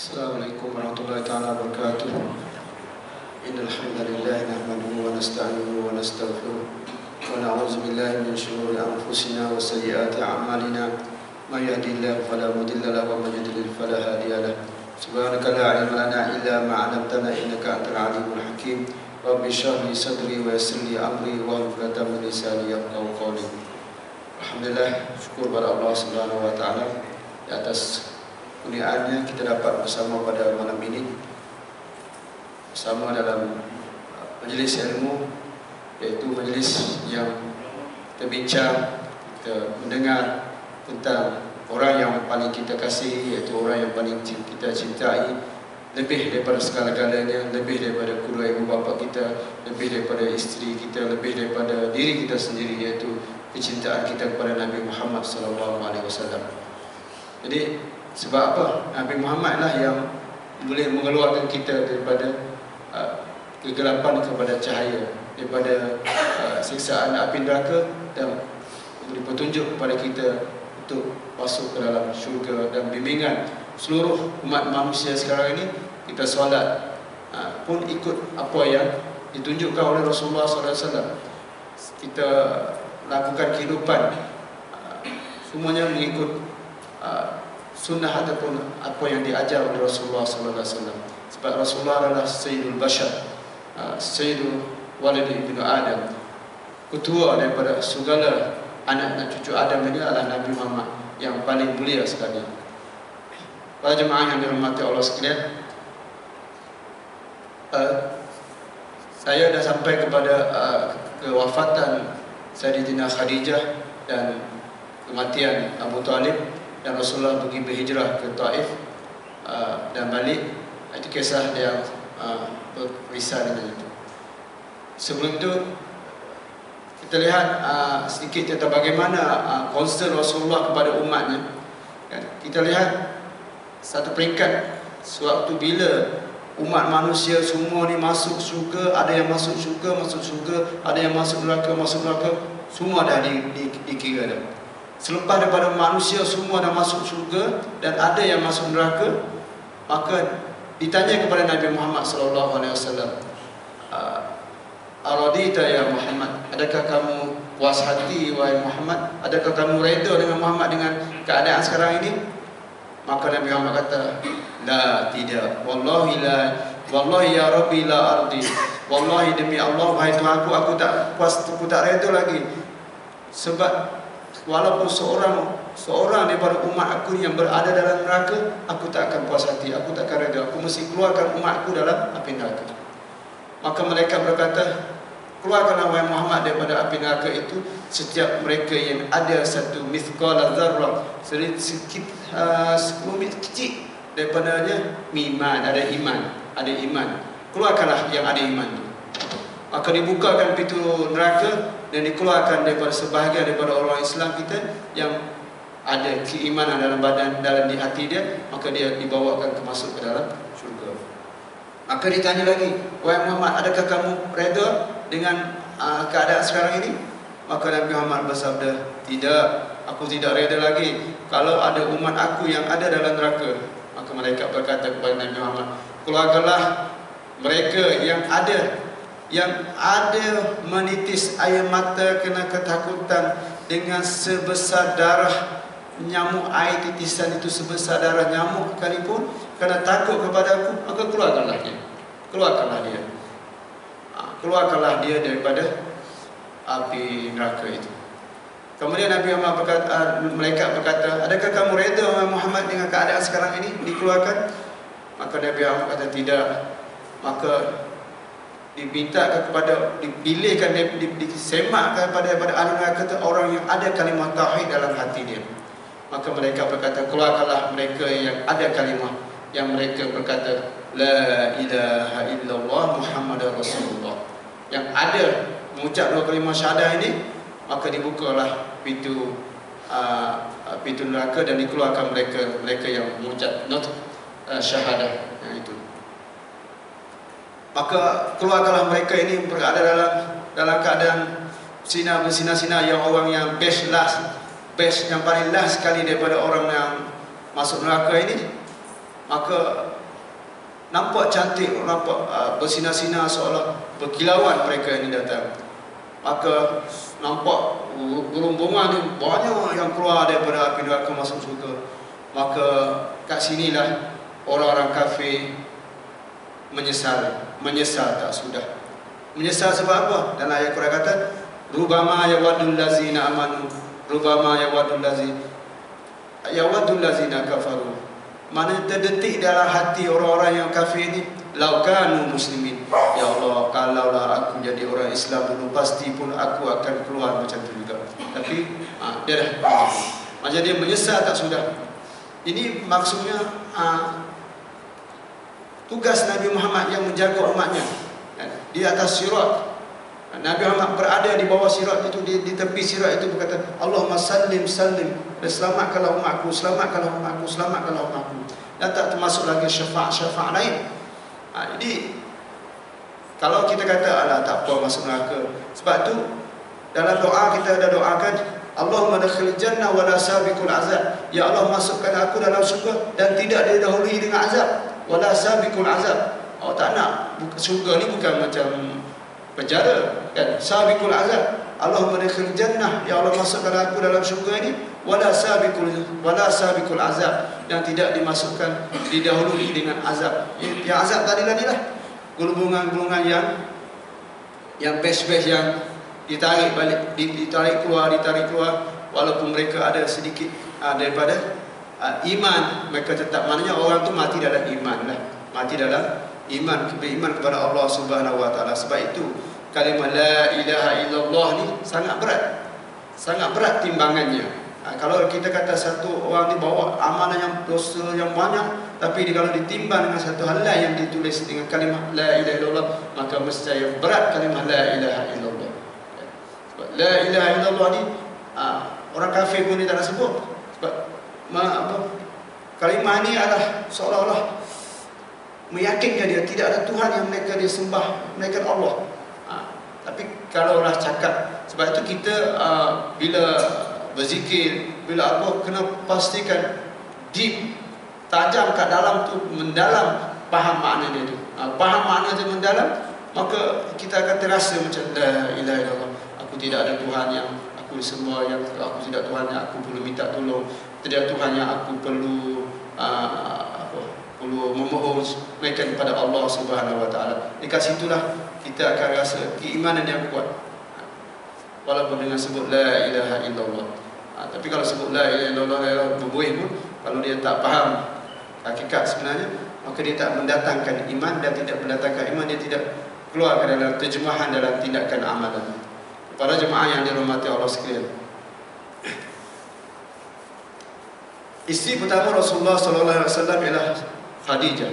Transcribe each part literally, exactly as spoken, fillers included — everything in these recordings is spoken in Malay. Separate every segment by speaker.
Speaker 1: Assalamualaikum warahmatullahi taala wabarakatuh. Innal hamdalillah nahmaduhu wa nasta'inuhu wa nastaghfiruh wa na'udzu billahi min shururi anfusina wa sayyiati a'malina. May yahdihillahu fala mudilla lahu wa may yudlil fala hadiya lahu. Subhanaka la ilma lana illa ma 'allamtana innaka antal alimul hakim. Rabbi shrah li sadri wa yassir li amri wa hlul 'uqdatam min lisani yafqahu qawli. Alhamdulillah, syukur pada Allah Subhanahu wa taala di atas kurniaannya kita dapat bersama pada malam ini, bersama dalam majlis ilmu, iaitu majlis yang kita bincang, kita mendengar tentang orang yang paling kita kasihi, iaitu orang yang paling kita cintai, lebih daripada segala-galanya, lebih daripada kedua ibu bapa kita, lebih daripada isteri kita, lebih daripada diri kita sendiri, iaitu kecintaan kita kepada Nabi Muhammad sallallahu alaihi wasallam. Jadi sebab apa? Nabi Muhammad lah yang boleh mengeluarkan kita daripada uh, kegelapan kepada cahaya, daripada uh, siksaan api neraka, dan memberi petunjuk kepada kita untuk masuk ke dalam syurga, dan bimbingan seluruh umat manusia sekarang ini. Kita solat uh, pun ikut apa yang ditunjukkan oleh Rasulullah sallallahu alaihi wasallam. Kita lakukan kehidupan uh, semuanya mengikut uh, sunnah ataupun apa yang diajar oleh Rasulullah sallallahu alaihi wasallam. Sebab Rasulullah adalah Sayyidul Bashar, uh, Sayyidul Walid ibnu Adam, ketua daripada segala anak dan cucu Adam ini adalah Nabi Muhammad yang paling mulia sekali. Para jemaah yang dirahmati Allah sekalian, uh, saya dah sampai kepada uh, kewafatan Sayyidatina Khadijah dan kematian Abu Talib, dan Rasulullah pergi berhijrah ke Taif uh, dan balik. Itu kisah yang uh, berpisah dengan itu. Sebelum itu kita lihat uh, sedikit tentang bagaimana uh, concern Rasulullah kepada umatnya. Kan? Kita lihat satu peringkat sewaktu bila umat manusia semua ni masuk syurga, ada yang masuk syurga, masuk syurga, ada yang masuk neraka, masuk neraka, semua dah di, di, dikira dah. Selepas daripada manusia semua dah masuk syurga dan ada yang masuk neraka, maka ditanya kepada Nabi Muhammad sallallahu alaihi wasallam, "Aradita ya Muhammad? Adakah kamu puas hati wahai Muhammad? Adakah kamu redha dengan Muhammad dengan keadaan sekarang ini?" Maka Nabi Muhammad kata, "La, tidak. Wallahi la, wallahi ya Rabbi la ardi. Wallahi demi Allah wahai Tuhan aku, aku tak puas, aku tak redha lagi. Sebab walaupun seorang seorang daripada umat aku yang berada dalam neraka, aku tak akan puas hati, aku tak akan redha. Aku mesti keluarkan umat aku dalam api neraka." Maka mereka berkata, "Keluarkanlah wahai Muhammad daripada api neraka itu setiap mereka yang ada satu mithqala dzarrah, sedikit uh, sepuluh kecil daripadanya iman, ada iman, ada iman. Keluarkanlah yang ada iman itu." Maka dibukakan pintu neraka dan dikeluarkan daripada sebahagian daripada orang Islam kita yang ada keimanan dalam badan, dalam di hati dia, maka dia dibawakan ke masuk ke dalam syurga. Maka ditanya lagi, "Wahai Muhammad, adakah kamu redha dengan uh, keadaan sekarang ini?" Maka Nabi Muhammad bersabda, "Tidak, aku tidak redha lagi kalau ada umat aku yang ada dalam neraka." Maka mereka berkata kepada Nabi Muhammad, "Keluarkanlah mereka yang ada yang ada menitis air mata kerana ketakutan dengan sebesar darah nyamuk, air titisan itu sebesar darah nyamuk sekalipun, kerana takut kepada aku, maka keluarkanlah dia. Keluarkanlah dia. Keluarkanlah dia daripada api neraka itu." Kemudian Nabi Muhammad berkata, mereka berkata, "Adakah kamu redha Muhammad dengan keadaan sekarang ini dikeluarkan?" Maka Nabi Muhammad kata, "Tidak." Maka diminta kepada, dipilihkan, disemakkan kepada pada ahli neraka itu orang yang ada kalimah tauhid dalam hati dia. Maka mereka berkata, "Keluarkanlah mereka yang ada kalimah, yang mereka berkata la ilaha illallah Muhammadar Rasulullah, yang ada mengucap dua kalimah syahadah ini." Maka dibukalah pintu uh, pintu neraka dan dikeluarkan mereka mereka yang mengucap not uh, syahadah yang itu. Maka keluarkanlah mereka ini berada dalam dalam keadaan sinar bersinar-sinar, yang orang yang best last, best yang paling last sekali daripada orang yang masuk neraka ini. maka nampak cantik, nampak uh, bersinar-sinar seolah berkilauan mereka ini datang. Maka nampak gelombongan ni banyak yang keluar daripada api neraka masuk surga. Maka kat sinilah orang-orang kafir menyesal, menyesal tak sudah. Menyesal sebab apa? Dan ayat Quran kata, rubama yawadul lazina amanu, rubama yawadul lazina yawadul lazina kafaru. Mana terdetik dalam hati orang-orang yang kafir ni, laukanu muslimin, ya Allah, kalaulah aku jadi orang Islam dulu, pasti pun aku akan keluar macam tu juga. Tapi ha, dia dah macam dia menyesal tak sudah. Ini maksudnya ha, tugas Nabi Muhammad yang menjaga umatnya di atas sirat. Nabi Muhammad berada di bawah sirat itu, di, di tepi sirat itu berkata, Allahumma sallim sallim, selamatkanlah umatku, selamatkanlah umatku, selamatkanlah umatku. Dan tak termasuk lagi syafaat-syafaat lain. Ha, jadi kalau kita kata alah tak apa masuk neraka, sebab tu dalam doa kita ada doakan, Allahumma dakhil jannah wa la sabiqul azab, ya Allah masukkan aku dalam syurga dan tidak didahului dengan azab, wa la sabiqul azab. Oh tak nak, syurga ni bukan macam penjara kan, sabiqul azab. Allahumma dakhil jannah, ya Allah masukkan aku dalam syurga ini, wala sabiqul wala sabiqul azab, dan tidak dimasukkan didahului dengan azab. Yang azab tadi lah ni lah, gulungan-gulungan yang yang best-best yang ditarik balik, ditarik keluar, ditarik keluar, walaupun mereka ada sedikit uh, daripada uh, iman, mereka tetap, maknanya orang tu mati dalam iman lah, mati dalam iman, beriman kepada Allah Subhanahu Wa Taala. Sebab itu kalimah la ilaha illallah ni sangat berat, sangat berat timbangannya. Ha, kalau kita kata satu orang ni bawa amalan yang dosa yang banyak, tapi kalau ditimbang dengan satu hal yang ditulis dengan kalimah la ilaha illallah, maka mesti yang berat kalimah la ilaha illallah. Sebab la ilaha illallah ni ha, orang kafir pun dia tak nak sebut. Sebab ma, apa, kalimah ni adalah seolah-olah meyakinkan dia tidak ada Tuhan yang mereka dia sembah, melainkan Allah. Ha, tapi kalaulah cakap, sebab itu kita uh, bila berzikir, bila apa, kena pastikan deep, tajam kat dalam tu, mendalam, faham makna dia tu. Ha, faham makna dia mendalam, maka kita akan terasa macam la ilaha illallah, aku tidak ada Tuhan yang aku sembah, yang aku tidak Tuhan yang aku perlu minta tolong, tidak Tuhan yang aku perlu uh, perlu memohon, melainkan kepada Allah Subhanahu Wa Taala. Dekat situlah kita akan rasa keimanan yang kuat, walaupun dengan sebut la ilaha illallah. Ha, tapi kalau sebut la ilaha illallah berbuih pun, kalau dia tak faham hakikat sebenarnya, maka dia tak mendatangkan iman, dan tidak mendatangkan iman, dia tidak keluar ke dalam terjemahan dalam tindakan amalan. Para jemaah yang dirahmati Allah sekalian, isteri pertama Rasulullah sallallahu alaihi wasallam ialah Khadijah.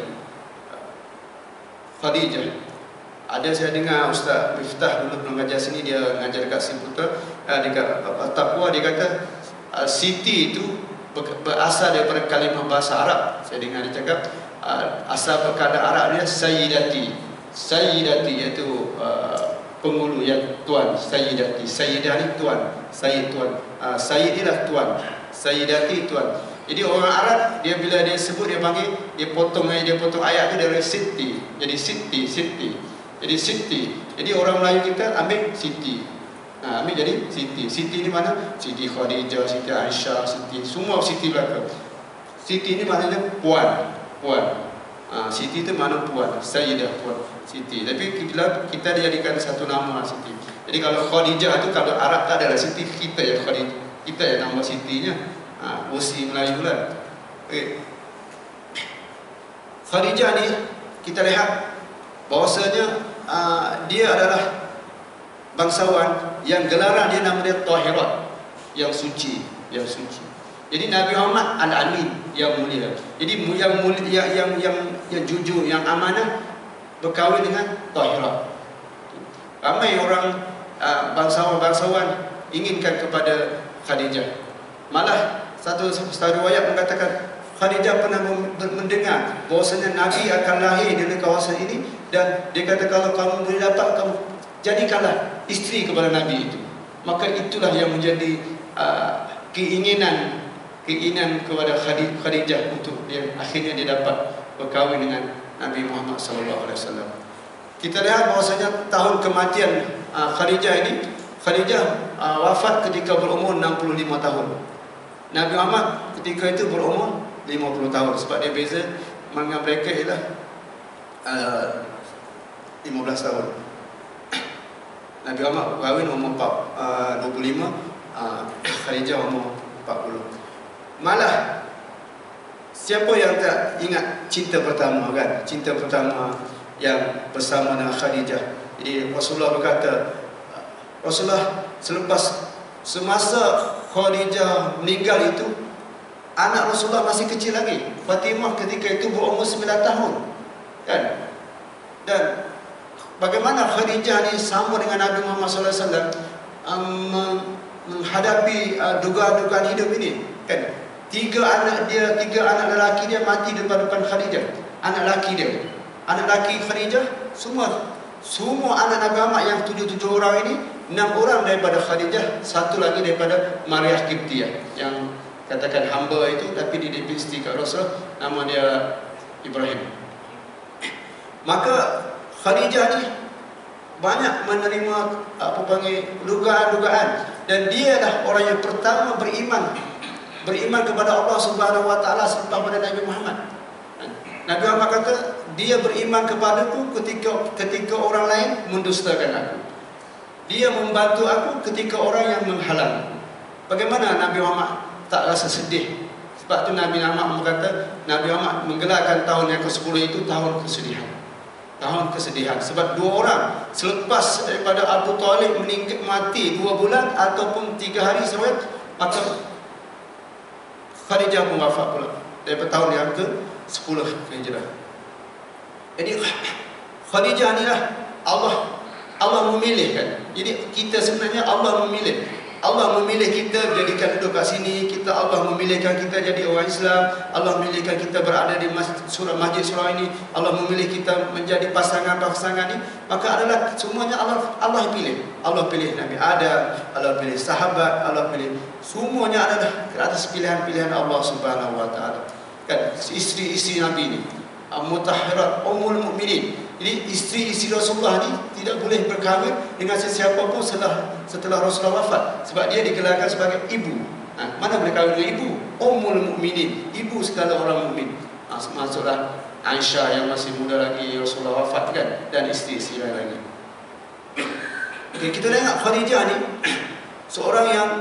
Speaker 1: Khadijah. Ada saya dengar Ustaz Miftah dulu mengajar sini, dia mengajar dekat Simputer, dekat Taqwa, dia kata uh, Siti itu berasal daripada kalimah bahasa Arab. Saya dengar dia cakap uh, asal perkataan Arab dia Sayyidati. Sayyidati iaitu uh, penghulu yang tuan, Sayyidati. Sayyidah ni tuan, Sayyid tuan. Uh, Sayyid ialah tuan, Sayyidati tuan. Jadi orang Arab, dia bila dia sebut, dia panggil, dia potong dia potong ayat tu dari Siti. Jadi Siti, Siti. Jadi Siti. Jadi orang Melayu kita ambil Siti. Nah, ambil jadi Siti. Siti ni mana? Siti Khadijah, Siti Aisyah, Siti, semua Siti belakang. Siti ni maknanya puan, puan. Ha, Siti tu mana puan, Sayyidah puan, Siti. Tapi bila kita dijadikan satu nama Siti. Jadi kalau Khadijah tu, kalau Arab tak adalah Siti, kita ya Khadijah. Kita ya nama Sitinya. Ha, versi Melayu lah. Okay. Khadijah ni kita lihat bahawasanya uh, dia adalah bangsawan yang gelaran dia nama dia Tahirat, yang suci, yang suci. Jadi Nabi Muhammad Al-Amin, yang mulia. Jadi yang mulia, yang yang yang, yang jujur, yang amanah, berkahwin dengan Tahirat. Ramai orang uh, bangsawan-bangsawan inginkan kepada Khadijah. Malah satu satu riwayat mengatakan Khadijah pernah mendengar bahawasanya Nabi akan lahir di kawasan ini, dan dia kata kalau kamu boleh dapat, kamu jadikanlah isteri kepada Nabi itu. Maka itulah yang menjadi uh, keinginan keinginan kepada Khadijah untuk dia akhirnya dia dapat berkahwin dengan Nabi Muhammad sallallahu alaihi wasallam. Kita lihat bahwasanya tahun kematian uh, Khadijah ini, Khadijah uh, wafat ketika berumur enam puluh lima tahun. Nabi Muhammad ketika itu berumur lima puluh tahun. Sebab dia beza dengan mereka ialah uh, lima belas tahun. Nabi Muhammad kahwin umur dua puluh lima, uh, Khadijah umur empat puluh. Malah siapa yang tak ingat cinta pertama kan? Cinta pertama yang bersama dengan Khadijah. Jadi Rasulullah berkata, Rasulullah selepas semasa Khadijah meninggal itu, anak Rasulullah masih kecil lagi. Fatimah ketika itu berumur sembilan tahun. Kan? Dan bagaimana Khadijah ni sama dengan Nabi Muhammad sallallahu alaihi wasallam um, menghadapi uh, dugaan-dugaan hidup ini, kan? Tiga anak dia, tiga anak lelaki dia mati depan-depan Khadijah. Anak lelaki dia, anak lelaki Khadijah, semua semua anak Nabi Muhammad yang tujuh-tujuh orang ini, enam orang daripada Khadijah, satu lagi daripada Maria Qibtiyah yang katakan hamba itu, tapi dia dipesti kat Rasul, nama dia Ibrahim. Maka Khadijah ni banyak menerima apa panggil dugaan-dugaan, dan dia dah orang yang pertama beriman beriman kepada Allah Subhanahu wa taala selepas pada Nabi Muhammad. Nabi Muhammad kata dia beriman kepadaku ketika ketika orang lain mendustakan aku. Dia membantu aku ketika orang yang menghalang. Bagaimana Nabi Muhammad tak rasa sedih? Sebab tu Nabi Muhammad berkata, Nabi Muhammad menggelarkan tahun yang ke sepuluh itu tahun kesedihan. Tahun kesedihan sebab dua orang selepas daripada Abu Talib meninggal mati dua bulan ataupun tiga hari sewet, maka Khadijah pun wafat pula daripada tahun yang ke sepuluh Hijrah. Jadi Khadijah ni lah Allah Allah memilih kan. Jadi kita sebenarnya Allah memilih. Allah memilih kita jadikan duduk kat sini, kita Allah memilihkan kita jadi orang Islam, Allah memilihkan kita berada di masjid surah masjid surah ini, Allah memilih kita menjadi pasangan-pasangan ini, maka adalah semuanya Allah Allah pilih. Allah pilih Nabi Adam, Allah pilih sahabat, Allah pilih, semuanya adalah ke atas pilihan-pilihan Allah Subhanahu wa taala. Kan isteri-isteri Nabi ini mutahhirat ummul mukminin. Jadi isteri-isteri Rasulullah ni tidak boleh berkahwin dengan sesiapa pun setelah setelah Rasulullah wafat, sebab dia digelarkan sebagai ibu. Ha, mana boleh kahwin dengan ibu? Ummul mukminin, ibu segala orang mukmin. Ha, masuklah Aisyah yang masih muda lagi Rasulullah wafat kan, dan isteri-isteri lain lagi. Okay, kita tengok Khadijah ni seorang yang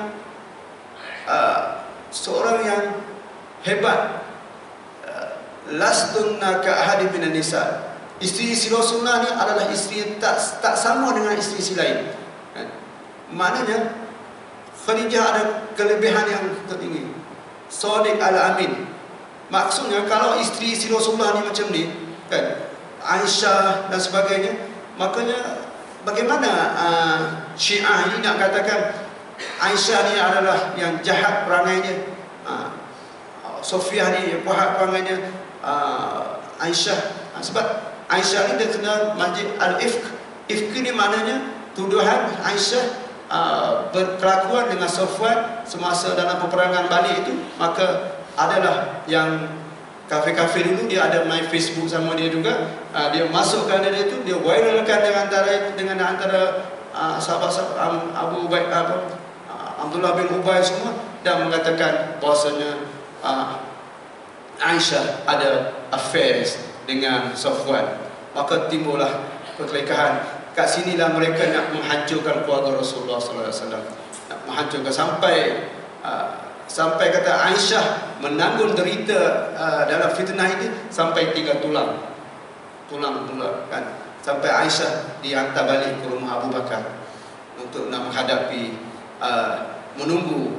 Speaker 1: uh, seorang yang hebat. Uh, Lastunna ka ahadi minan nisa. Isteri-isteri Rasulullah ni adalah isteri yang tak, tak sama dengan isteri-isteri lain. Kan? Maknanya Khadijah ada kelebihan yang tertinggi. Sadiq al-Amin. Maksudnya kalau isteri-isteri Rasulullah ni macam ni, kan, Aisyah dan sebagainya, makanya bagaimana uh, Syiah ini nak katakan Aisyah ni adalah yang jahat perangainya, uh, Sofiyah ni yang jahat perangainya, uh, Aisyah, uh, sebab Aisyah ni dia kenal masjid Al-Ifq. Ifq ni maknanya tuduhan Aisyah uh, berkelakuan dengan Safwan semasa dalam peperangan Bali itu. Maka adalah yang kafir-kafir dulu, dia ada main Facebook sama dia juga. uh, Dia masukkan dia itu, dia viralkan dengan antara dengan antara uh, sahabat-sahabat um, Abu Ubaid, apa, uh, Abdullah bin Ubay semua, dan mengatakan bahasanya uh, Aisyah ada affairs dengan Safwan. Maka timbullah perkelikahan. Kat sinilah mereka nak menghancurkan keluarga Rasulullah sallallahu alaihi wasallam. Nak menghancurkan sampai uh, sampai kata Aisyah menanggung derita uh, dalam fitnah ini sampai tiga tulang. Tulang pula kan. Sampai Aisyah dihantar balik ke rumah Abu Bakar untuk nak menghadapi uh, menunggu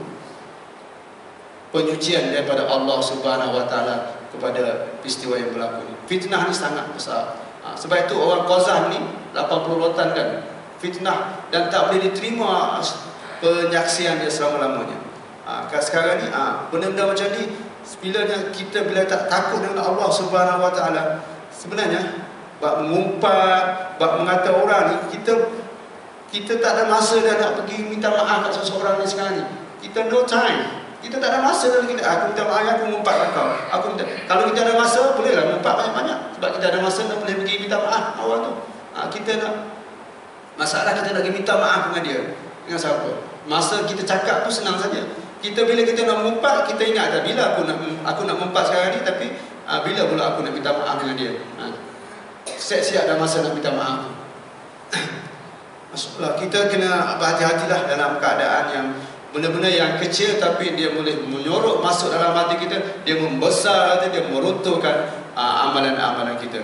Speaker 1: penyucian daripada Allah Subhanahu wa taala kepada peristiwa yang berlaku ini. Fitnah ni sangat besar. Ha, sebab itu orang Qazah ni lapan puluh rotan kan fitnah, dan tak boleh diterima penyaksian dia selama-lamanya. Ha, sekarang ni ha, benda-benda macam ni, bila kita bila tak takut dengan Allah Subhanahu wa taala, sebenarnya bab mengumpat, bab mengata orang ni, kita kita tak ada masa dah nak pergi minta maaf kat seseorang ni sekarang ni. Kita no time. Kita tak ada masa dalam kita. Aku minta maaf, aku mengumpat kau. Aku minta. Kalau kita ada masa, bolehlah mengumpat banyak-banyak. Sebab kita ada masa, tak boleh pergi minta maaf awal tu. Ha, kita nak masalah kita lagi minta maaf dengan dia. Dengan siapa? Masa kita cakap tu senang saja. Kita bila kita nak mengumpat, kita ingat tak bila aku nak aku nak mengumpat sekarang ni, tapi ha, bila pula aku nak minta maaf dengan dia. Ha. Siap-siap dah masa nak minta maaf. Maksudlah kita kena berhati-hatilah dalam keadaan yang benda-benda yang kecil tapi dia boleh menyorok masuk dalam hati kita, dia membesar, dia meruntuhkan uh, amalan-amalan kita.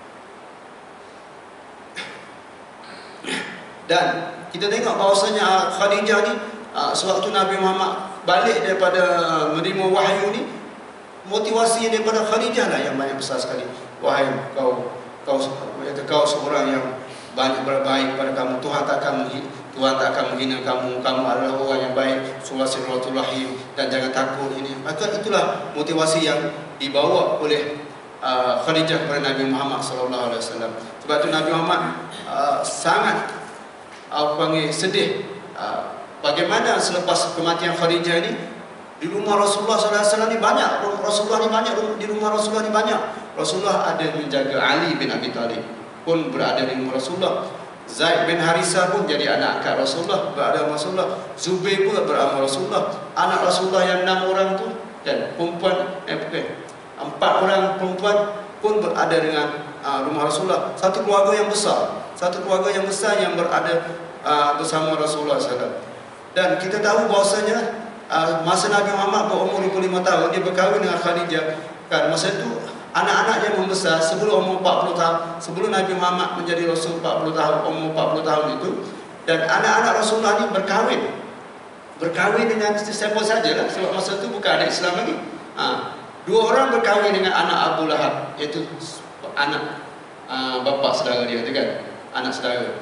Speaker 1: Dan kita tengok bahawasanya Khadijah ni uh, sewaktu Nabi Muhammad balik daripada uh, menerima wahyu ni, motivasi daripada Khadijah lah yang banyak besar sekali. Wahai kau kau kau seorang yang banyak berbaik pada kamu, Tuhan tak akan Tuhan tak akan menghina kamu, kamu adalah orang yang baik, surah silaturahim, dan jangan takut ini. Maka itulah motivasi yang dibawa oleh uh, Khadijah kepada Nabi Muhammad sallallahu alaihi wasallam. Sebab itu Nabi Muhammad uh, sangat uh, panggil sedih uh, bagaimana selepas kematian Khadijah ini di rumah Rasulullah sallallahu alaihi wasallam ni banyak, Rasulullah ni banyak, di rumah Rasulullah ni banyak. Rasulullah ada menjaga Ali bin Abi Talib pun berada di rumah Rasulullah. Zaid bin Harisah pun jadi anak angkat Rasulullah, berada di Rasulullah. Zubair pun berada di Rasulullah. Anak Rasulullah yang enam orang tu dan perempuan eh bukan, empat orang perempuan pun berada dengan uh, rumah Rasulullah. Satu keluarga yang besar, satu keluarga yang besar yang berada uh, bersama Rasulullah sallallahu alaihi wasallam. Dan kita tahu bahawasanya uh, masa Nabi Muhammad berumur dua puluh lima tahun, dia berkahwin dengan Khadijah. Kan masa itu anak-anak yang membesar sebelum umur empat puluh tahun, sebelum Nabi Muhammad menjadi Rasul empat puluh tahun, umur empat puluh tahun itu, dan anak-anak Rasulullah ini berkahwin. Berkahwin dengan siapa sajalah, sebab masa itu bukan ada Islam lagi. Ha, dua orang berkahwin dengan anak Abu Lahab, iaitu anak uh, bapa saudara dia tu kan, anak saudara.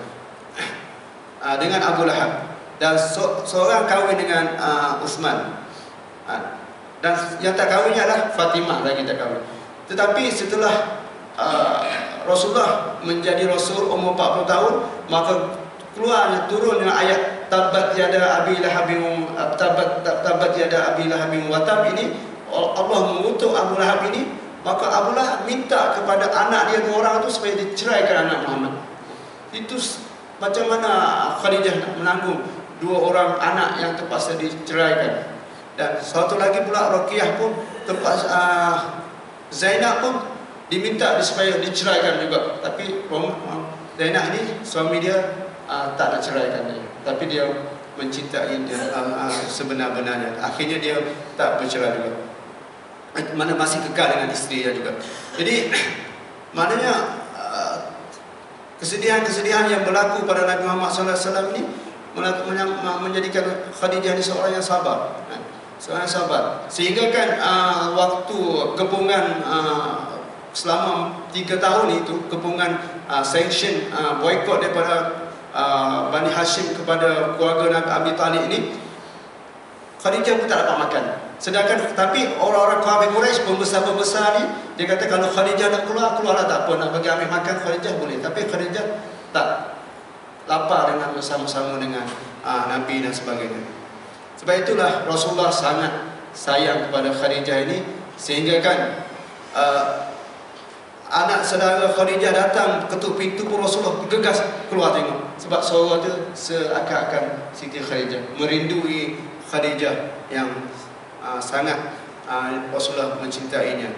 Speaker 1: Uh, dengan Abu Lahab. Dan so, seorang kahwin dengan uh, Uthman. Uh, dan yang tak kahwinnya adalah Fatimah lagi tak kahwin. Tetapi setelah uh, Rasulullah menjadi Rasul umur empat puluh tahun, maka keluar turun dengan ayat tabat yada abi lahabin tabat tabat yada abi lahabin wa tab ini. Allah mengutuk Abu Lahab ini, maka Abu Lahab minta kepada anak dia dua orang itu supaya diceraikan anak Muhammad. Itu macam mana Khadijah nak menanggung dua orang anak yang terpaksa diceraikan. Dan satu lagi pula Ruqayyah pun terpaksa uh, Zainab pun diminta supaya diceraikan juga. Tapi Zainab ini suami dia uh, tak nak ceraikan dia, tapi dia mencintai dia uh, uh, sebenar-benarnya. Akhirnya dia tak bercerai juga, mana masih kekal dengan isteri dia juga. Jadi maknanya uh, kesedihan-kesedihan yang berlaku pada Nabi Muhammad sallallahu alaihi wasallam ini menjadikan Khadijah ini seorang yang sabar, seorang yang sabar. Sehingga kan uh, waktu kepungan uh, selama tiga tahun itu, kepungan uh, sanction uh, boykot daripada uh, Bani Hashim kepada keluarga Nabi Abi Talib ini, Khadijah pun tak dapat makan. Sedangkan tapi orang-orang kafir Quraisy pembesar-pembesar ni, dia kata kalau Khadijah nak keluar, keluarlah tak apa, nak bagi ambil makan Khadijah boleh. Tapi Khadijah tak, lapar dengan bersama-sama dengan uh, Nabi dan sebagainya. Sebab itulah Rasulullah sangat sayang kepada Khadijah ini, sehingga kan uh, anak saudara Khadijah datang ketuk pintu pun Rasulullah gegas keluar tengok. Sebab suara tu seakan-akan Siti Khadijah merindui Khadijah yang uh, sangat uh, Rasulullah mencintainya.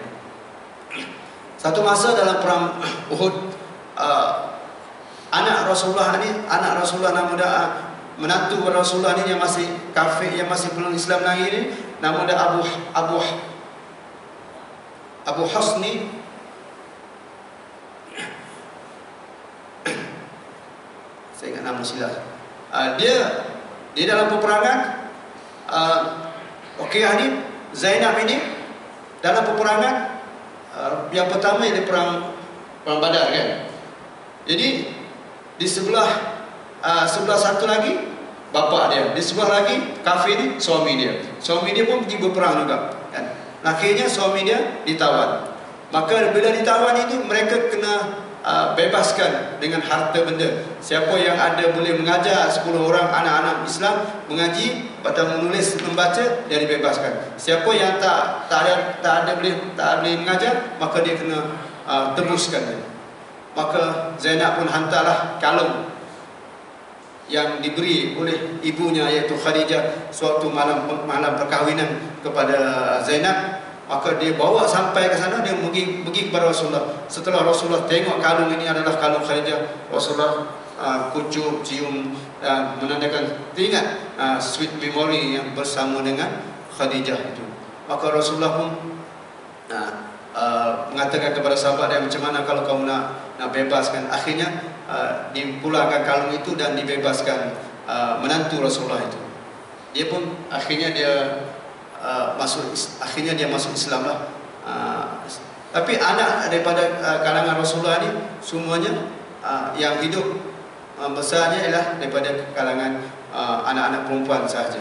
Speaker 1: Satu masa dalam perang Uhud, uh, anak Rasulullah ni, anak Rasulullah nama dia, menantu Rasulullah ni yang masih kafir, yang masih belum Islam lagi ni, nama dia Abu Abu Abu Husni. Saya ingat nama silap. Uh, dia dia dalam peperangan uh, Ruqayyah ni, Zainab ini dalam peperangan uh, yang pertama ini perang perang Badar kan. Jadi di sebelah uh, sebelah satu lagi bapa dia, di sebelah lagi kafir ni suami dia. Suami dia pun pergi berperang juga kan. Akhirnya suami dia ditawan. Maka bila ditawan itu mereka kena uh, bebaskan dengan harta benda. Siapa yang ada boleh mengajar sepuluh orang anak-anak Islam mengaji atau menulis membaca, dia dibebaskan. Siapa yang tak tak ada tak ada boleh tak boleh mengajar, maka dia kena uh, tebuskan dia. Maka Zainab pun hantarlah kalung yang diberi oleh ibunya iaitu Khadijah suatu malam malam perkahwinan kepada Zainab. Maka dia bawa sampai ke sana, dia pergi pergi kepada Rasulullah. Setelah Rasulullah tengok kalung ini adalah kalung Khadijah, Rasulullah uh, kucuk, cium, uh, menandakan teringat uh, sweet memory yang bersama dengan Khadijah itu. Maka Rasulullah pun uh, uh, mengatakan kepada sahabat dia, macam mana kalau kamu nak nak bebaskan. Akhirnya uh, dipulangkan kalung itu dan dibebaskan uh, menantu Rasulullah itu. Dia pun akhirnya dia Uh, masuk akhirnya dia masuk Islam lah. Uh, tapi anak daripada uh, kalangan Rasulullah ni semuanya uh, yang hidup uh, besarnya ialah daripada kalangan uh, anak-anak perempuan sahaja.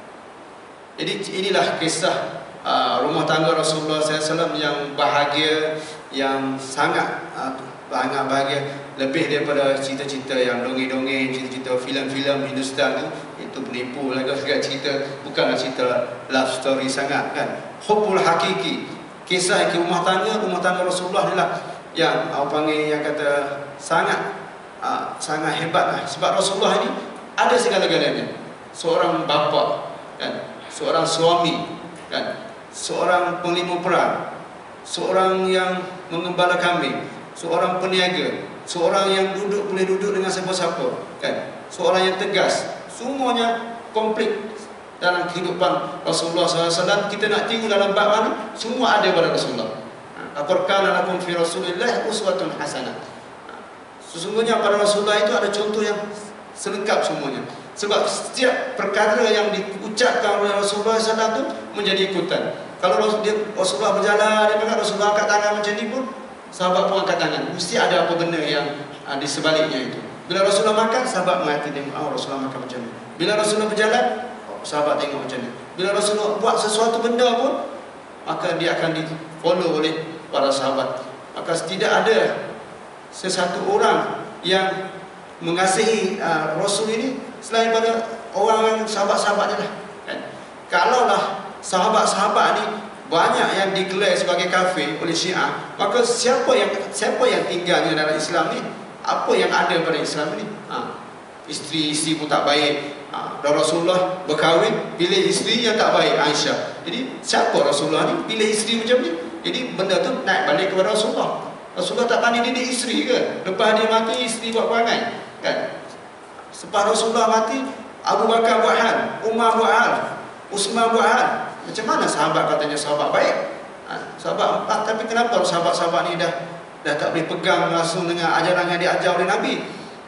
Speaker 1: Jadi inilah kisah uh, rumah tangga Rasulullah sallallahu alaihi wasallam yang bahagia, yang sangat uh, sangat bahagia, lebih daripada cerita-cerita yang dongeng-dongeng, cerita-cerita filem-filem Hindustan tu. Itu penipu lagi juga cerita, bukanlah cerita love story sangat kan. Hubbul hakiki, kisah rumah tangga rumah tangga Rasulullah ni lah yang apa panggil, yang kata sangat uh, sangat hebat lah. Sebab Rasulullah ni ada segala-galanya. Seorang bapa kan, seorang suami kan, seorang panglima perang, seorang yang mengembala kambing, seorang peniaga, seorang yang duduk boleh duduk dengan siapa-siapa kan, seorang yang tegas. Semuanya komplit dalam kehidupan Rasulullah sallallahu alaihi wasallam. Kita nak tiru dalam bab mana, semua ada pada Rasulullah. Laqad kana lakum fi Rasulillah uswatun hasanah. Sesungguhnya pada Rasulullah itu ada contoh yang selengkap semuanya. Sebab setiap perkara yang diucapkan oleh Rasulullah sallallahu alaihi wasallam itu menjadi ikutan. Kalau Rasulullah berjalan, dia mengatakan Rasulullah angkat tangan macam ni pun, sahabat pun angkat tangan. Mesti ada apa benda yang di sebaliknya itu. Bila Rasulullah makan, sahabat mengerti tengok, oh Rasulullah makan macam ni. Bila Rasulullah berjalan, oh, sahabat tengok macam ni. Bila Rasulullah buat sesuatu benda pun, maka dia akan di follow oleh para sahabat. Maka tidak ada sesuatu orang yang mengasihi uh, Rasul ini selain pada orang yang sahabat-sahabatnya lah kan? Kalaulah sahabat-sahabat ni banyak yang digelar sebagai kafir oleh Syiah, maka siapa yang siapa yang tinggalnya dalam Islam ni? Apa yang ada pada Islam ni? Ha, isteri-isteri pun tak baik. Ha, dan Rasulullah berkahwin, pilih isteri yang tak baik, Aisyah. Jadi siapa Rasulullah ni? Pilih isteri macam ni. Jadi benda tu naik balik kepada Rasulullah. Rasulullah tak pandai didik isteri ke? Lepas dia mati, isteri buat perangai kan? Selepas Rasulullah mati, Abu Bakar buat hal, Umar buat hal, Utsman buat hal. Macam mana sahabat katanya sahabat baik? Ha, sahabat empat, tapi kenapa sahabat-sahabat ni dah dah tak boleh pegang langsung dengan ajaran yang diajar oleh Nabi?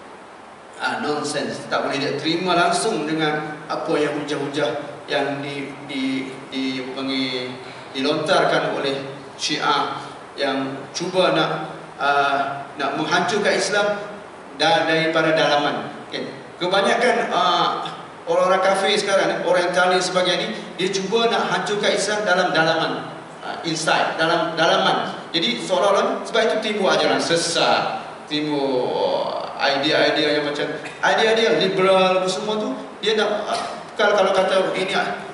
Speaker 1: Ah, nonsense. Tak boleh dia terima langsung dengan apa yang hujah-hujah yang di di di panggil dilontarkan oleh Syiah yang cuba nak uh, nak menghancurkan Islam daripada dalaman. Okay. Kebanyakan uh, orang-orang kafir sekarang, orang yang talib sebagainya, dia cuba nak hancurkan Islam dalam dalaman. Inside, dalam dalaman. Jadi seolah-olah sebab itu timbul ajaran sesat, timbul idea-idea yang macam idea-idea liberal semua tu. Dia nak kalau kalau kata ini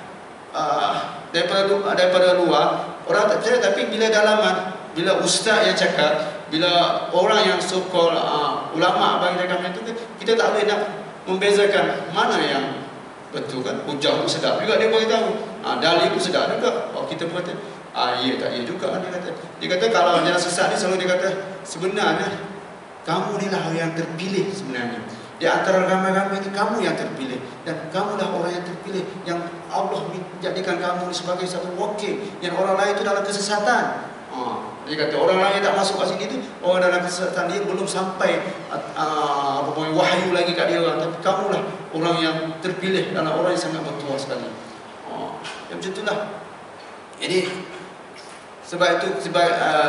Speaker 1: uh, daripada daripada luar orang tak percaya, tapi bila dalaman, bila ustaz yang cakap, bila orang yang so-called uh, ulama bagi cakap itu, kita tak boleh nak membezakan mana yang betul kan. Hujah pun sedap juga dia beritahu, uh, dalil pun sedap juga. Oh, kita pun kata ah, iya tak iya juga dia kata. Dia kata kalau yang sesat ni selalu dia kata sebenarnya kamu ni lah yang terpilih sebenarnya. Di antara ramai-ramai ni kamu yang terpilih, dan kamulah orang yang terpilih yang Allah menjadikan kamu sebagai satu wakil yang orang lain itu dalam kesesatan. Ah, dia kata orang lain tak masuk kat sini tu, orang dalam kesesatan, dia belum sampai uh, apa pun wahyu lagi kat dia orang, tapi kamulah orang yang terpilih dalam orang yang sangat bertuah sekali. Ah, yang macam itulah. Jadi sebab itu sebab uh,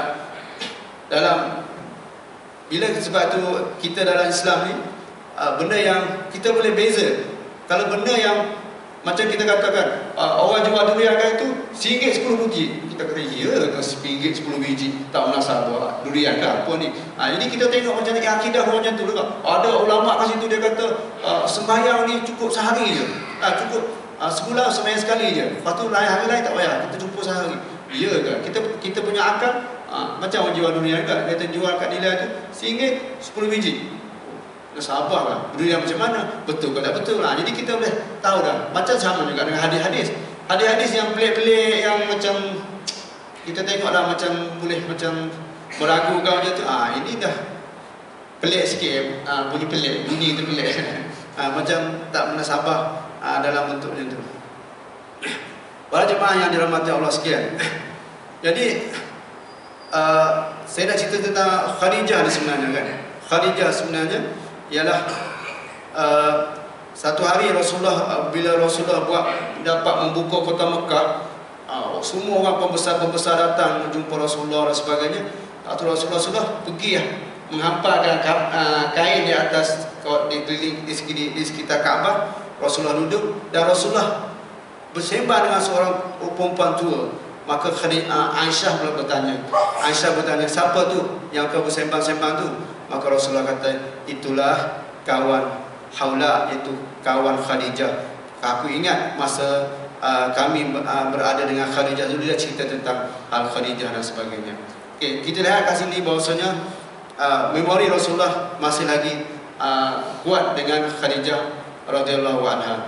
Speaker 1: dalam bila sebab itu kita dalam Islam ni uh, benda yang kita boleh beza. Kalau benda yang macam kita katakan uh, orang jual durian kan itu Singgit sepuluh biji. Kita kata, ya ke singgit sepuluh biji? Tak munasabah. Durian ke apa ni? Ha, jadi kita tengok macam ni, akidah macam tu juga. Ada ulama kat situ dia kata, uh, sembahyang ni cukup sehari je. Ha, cukup uh, sebulan sembahyang sekali je. Lepas tu lain hari lain tak payah. Kita jumpa sehari. Ya ke? Kita kita punya akal, uh, macam orang jual durian kan? Kita jual kat dealer tu, singgit sepuluh biji. Dah sabar lah. Durian macam mana? Betul ke tak betul lah. Jadi kita boleh tahu dah. Macam sama juga dengan hadis-hadis. Hadis-hadis yang pelik-pelik, yang macam kita tengoklah macam boleh macam meragukan macam tu. Ah, ini dah pelik sikit. Ah, bunyi pelik, bunyi tu pelik. Ah, macam tak munasabah ah, dalam bentuk macam tu. Para jemaah yang dirahmati Allah sekalian. Jadi uh, saya nak cerita tentang Khadijah ni sebenarnya kan. Khadijah sebenarnya ialah uh, satu hari Rasulullah, bila Rasulullah buat dapat membuka kota Mekah, uh, semua orang pembesar-pembesar datang menjumpa Rasulullah dan sebagainya. Atau Rasulullah sudah pergi lah, menghamparkan uh, kain di atas di, di, di, di, di sekitar Kaabah. Rasulullah duduk dan Rasulullah bersembah dengan seorang perempuan tua. Maka uh, Aisyah pula bertanya, Aisyah bertanya, siapa tu yang kau bersembang-sembang tu? Maka Rasulullah kata, itulah kawan Haula, iaitu kawan Khadijah. Aku ingat masa uh, kami uh, berada dengan Khadijah dulu, dia cerita tentang hal Khadijah dan sebagainya. Okay, kita lihat kat sini bahawasanya uh, memori Rasulullah masih lagi uh, kuat dengan Khadijah radhiyallahu anha.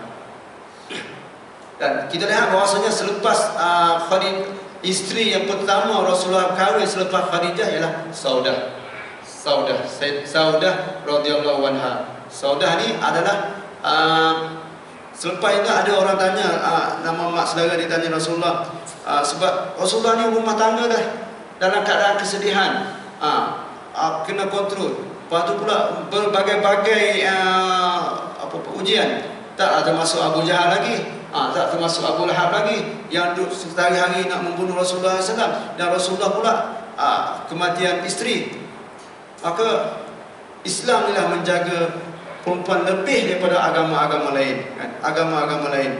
Speaker 1: Dan kita lihat bahawasanya selepas uh, Khadijah, isteri yang pertama Rasulullah kahwin selepas Khadijah ialah Saudah. Saudah, Saudah radhiyallahu anha. Saudah ni adalah uh, selepas itu ada orang tanya, uh, nama mak saudara dia tanya Rasulullah, uh, sebab Rasulullah ni rumah tangga dah dalam keadaan kesedihan, uh, uh, kena kontrol. Lepas tu pula berbagai-bagai uh, apa, apa ujian. Tak termasuk Abu Jahal lagi, uh, tak termasuk Abu Lahab lagi yang sehari-hari nak membunuh Rasulullah sallallahu alaihi wasallam. Dan Rasulullah pula uh, kematian isteri. Maka Islam inilah menjaga perempuan lebih daripada agama-agama lain, kan? Agama-agama lain.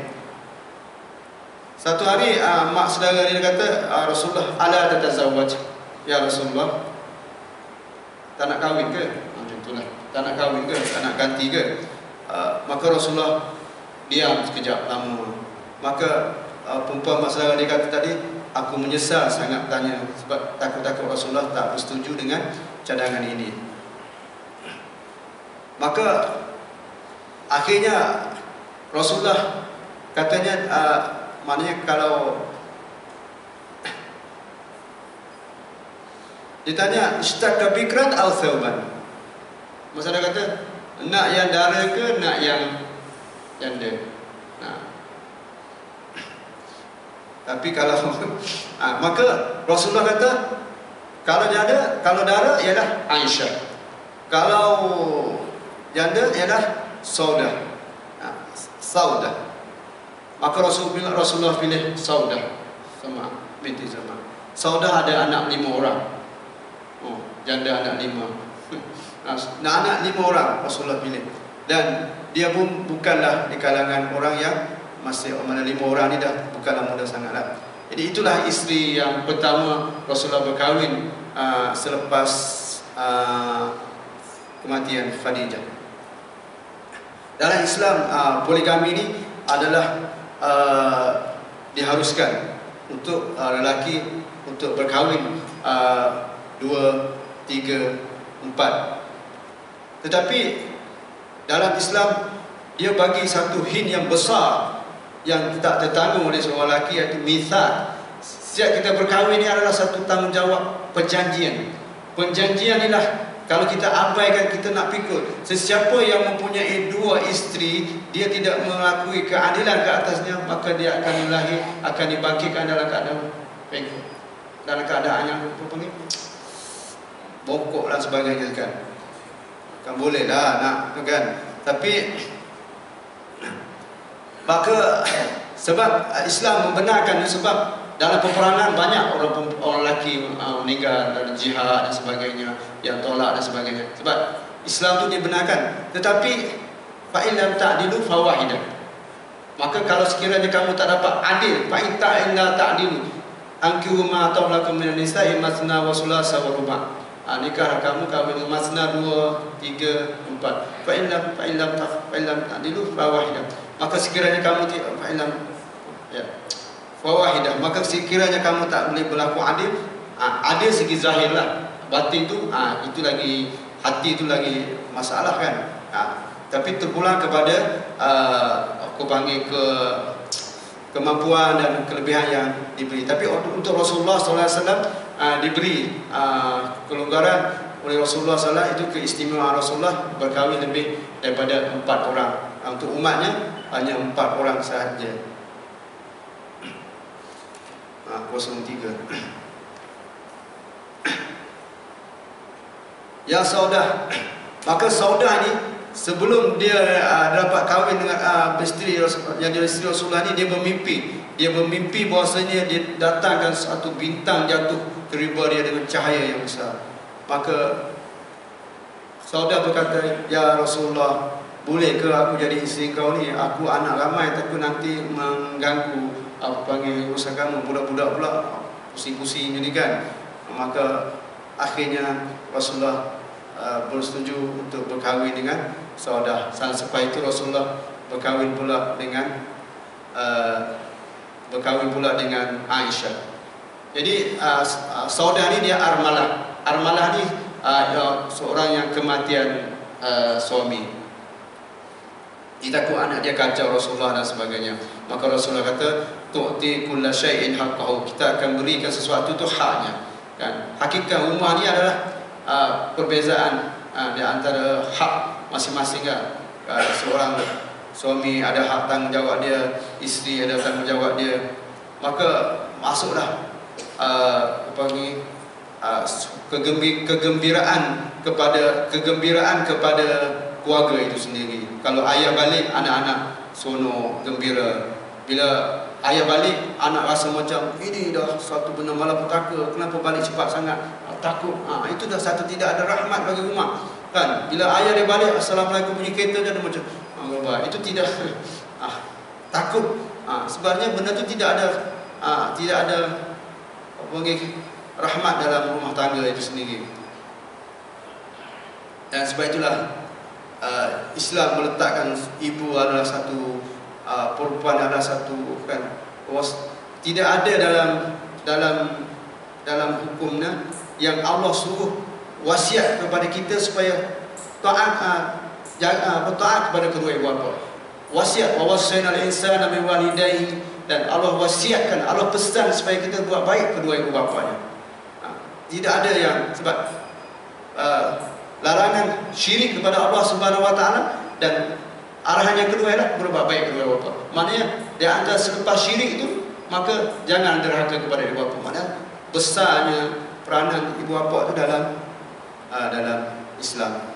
Speaker 1: Satu hari uh, mak saudara dia kata, uh, Rasulullah, ala tatazawwaj, ya Rasulullah, tak nak kahwin ke? Macam itulah, tak nak kahwin ke? Tak nak ganti ke? Uh, maka Rasulullah diam sekejap lama. Maka uh, perempuan mak saudara dia kata tadi, aku menyesal sangat tanya, sebab takut-takut Rasulullah tak bersetuju dengan cadangan ini. Maka akhirnya Rasulullah katanya, uh, maknanya kalau ditanya ishtaka bikran aw thawban, masa dia kata nak yang dara ke nak yang janda. Nah, tapi kalau uh, maka Rasulullah kata kalau janda, kalau dara ialah Aisyah, kalau janda ialah Saudah. Ha, Saudah. Maka Rasulullah, Rasulullah pilih Saudah sama binti Zaman. Saudah ada anak lima orang. Oh, janda anak lima. Nah, anak lima orang Rasulullah pilih. Dan dia pun bukanlah di kalangan orang yang masih mana lima orang ni dah bukanlah muda sangatlah. Jadi itulah isteri yang pertama Rasulullah berkahwin uh, selepas uh, kematian Khadijah. Dalam Islam, uh, poligami ini adalah uh, diharuskan untuk uh, lelaki untuk berkahwin uh, dua, tiga, empat. Tetapi dalam Islam dia bagi satu hint yang besar yang tak tertanggung oleh seorang lelaki, iaitu mithaq. Setiap kita berkahwin ini adalah satu tanggungjawab perjanjian. Perjanjian inilah kalau kita abaikan, kita nak pikul. Sesiapa yang mempunyai dua isteri, dia tidak mengakui keadilan ke atasnya, maka dia akan lahir, akan dibangkitkan dalam keadaan pengkut, dalam keadaan yang apa panggil bongkok dan sebagainya kan. Kan boleh lah nak kan. Tapi maka sebab Islam membenarkan, sebab dalam peperangan banyak orang orang lelaki uh, meninggal dalam jihad dan sebagainya, yang tolak dan sebagainya. Sebab Islam tu dibenarkan. Tetapi fa in lam ta'dilu fawahidah. Maka kalau sekiranya kamu tak dapat adil, fa in ta'illa ta'dilu ankihu ma ta'lakum min nisa'i masna wa sulasa wa ruba'. Ha, nikah kamu kahwin masna dua, tiga, empat. Fa in lam fa in lam fa in lam ta'dilu fa wahidah. Maka sekiranya kamu tidak fa in lam ya fa wahidah, maka sekiranya kamu tak boleh berlaku adil, ha, adil segi zahir lah. Batin tu ha, itu lagi, hati itu lagi masalah kan. Ha, tapi terpulang kepada uh, aku panggil ke kemampuan dan kelebihan yang diberi. Tapi untuk Rasulullah sallallahu alaihi wasallam uh, diberi uh, kelonggaran oleh Rasulullah sallallahu alaihi wasallam. Itu keistimewaan Rasulullah berkahwin lebih daripada empat orang. Uh, untuk umatnya hanya empat orang sahaja. Uh, kosong tiga. Yang Saudah, maka Saudah ni sebelum dia uh, dapat kahwin dengan uh, isteri yang dia isteri Rasulullah ni, dia bermimpi. Dia bermimpi bahawasanya dia datangkan satu bintang jatuh terima dia dengan cahaya yang besar. Maka Saudah berkata, "Ya Rasulullah, boleh ke aku jadi isteri kau ni? Aku anak ramai, tapi nanti mengganggu apa panggil urusan kamu. Budak-budak pula pusing-pusing jadi kan." Maka akhirnya Rasulullah uh, bersetuju untuk berkahwin dengan Saudah. Selepas itu Rasulullah berkahwin pula dengan uh, berkahwin pula dengan Aisyah. Jadi uh, Saudah ni dia armalah. Armalah ni uh, seorang yang kematian uh, suami. Dia takut anak dia kacau Rasulullah dan sebagainya. Maka Rasulullah kata, "Tu'ti kulla syai'in haqqahu." Kita akan berikan sesuatu tu haknya. Kan? Hakikat rumah ni adalah uh, perbezaan uh, di antara hak masing-masing kan. Uh, seorang suami ada hak tanggungjawab dia, isteri ada tanggungjawab dia. Maka masuklah uh, apa ni uh, kegembiraan kepada kegembiraan kepada keluarga itu sendiri. Kalau ayah balik, anak-anak sono gembira. Bila ayah balik, anak rasa macam ini dah satu benda malapetaka, kenapa balik cepat sangat? Ah, takut. Ah, itu dah satu tidak ada rahmat bagi rumah. Kan? Bila ayah dia balik, assalamualaikum bunyi kereta dia ada macam ah, itu tidak ah, takut. Ah, sebenarnya benda itu tidak ada ah, tidak ada bagi rahmat dalam rumah tangga itu sendiri. Dan sebab itulah uh, Islam meletakkan ibu adalah satu uh, perempuan adalah satu kan was, tidak ada dalam dalam dalam hukumnya yang Allah suruh wasiat kepada kita supaya taat uh, jaga taat kepada kedua ibu bapa. Wasiat wa wasaina al-insana bi walidayhi, dan Allah wasiatkan, Allah pesan supaya kita buat baik kedua ibu bapanya. Ha, tidak ada yang sebab uh, larangan syirik kepada Allah Subhanahu Wa Taala, dan arahan yang kedua ialah berbuat baik kedua ibu bapa. Maknanya di antara selepas syirik itu, maka jangan derhaka kepada ibu bapa. Maknanya besarnya peranan ibu bapa itu dalam uh, dalam Islam.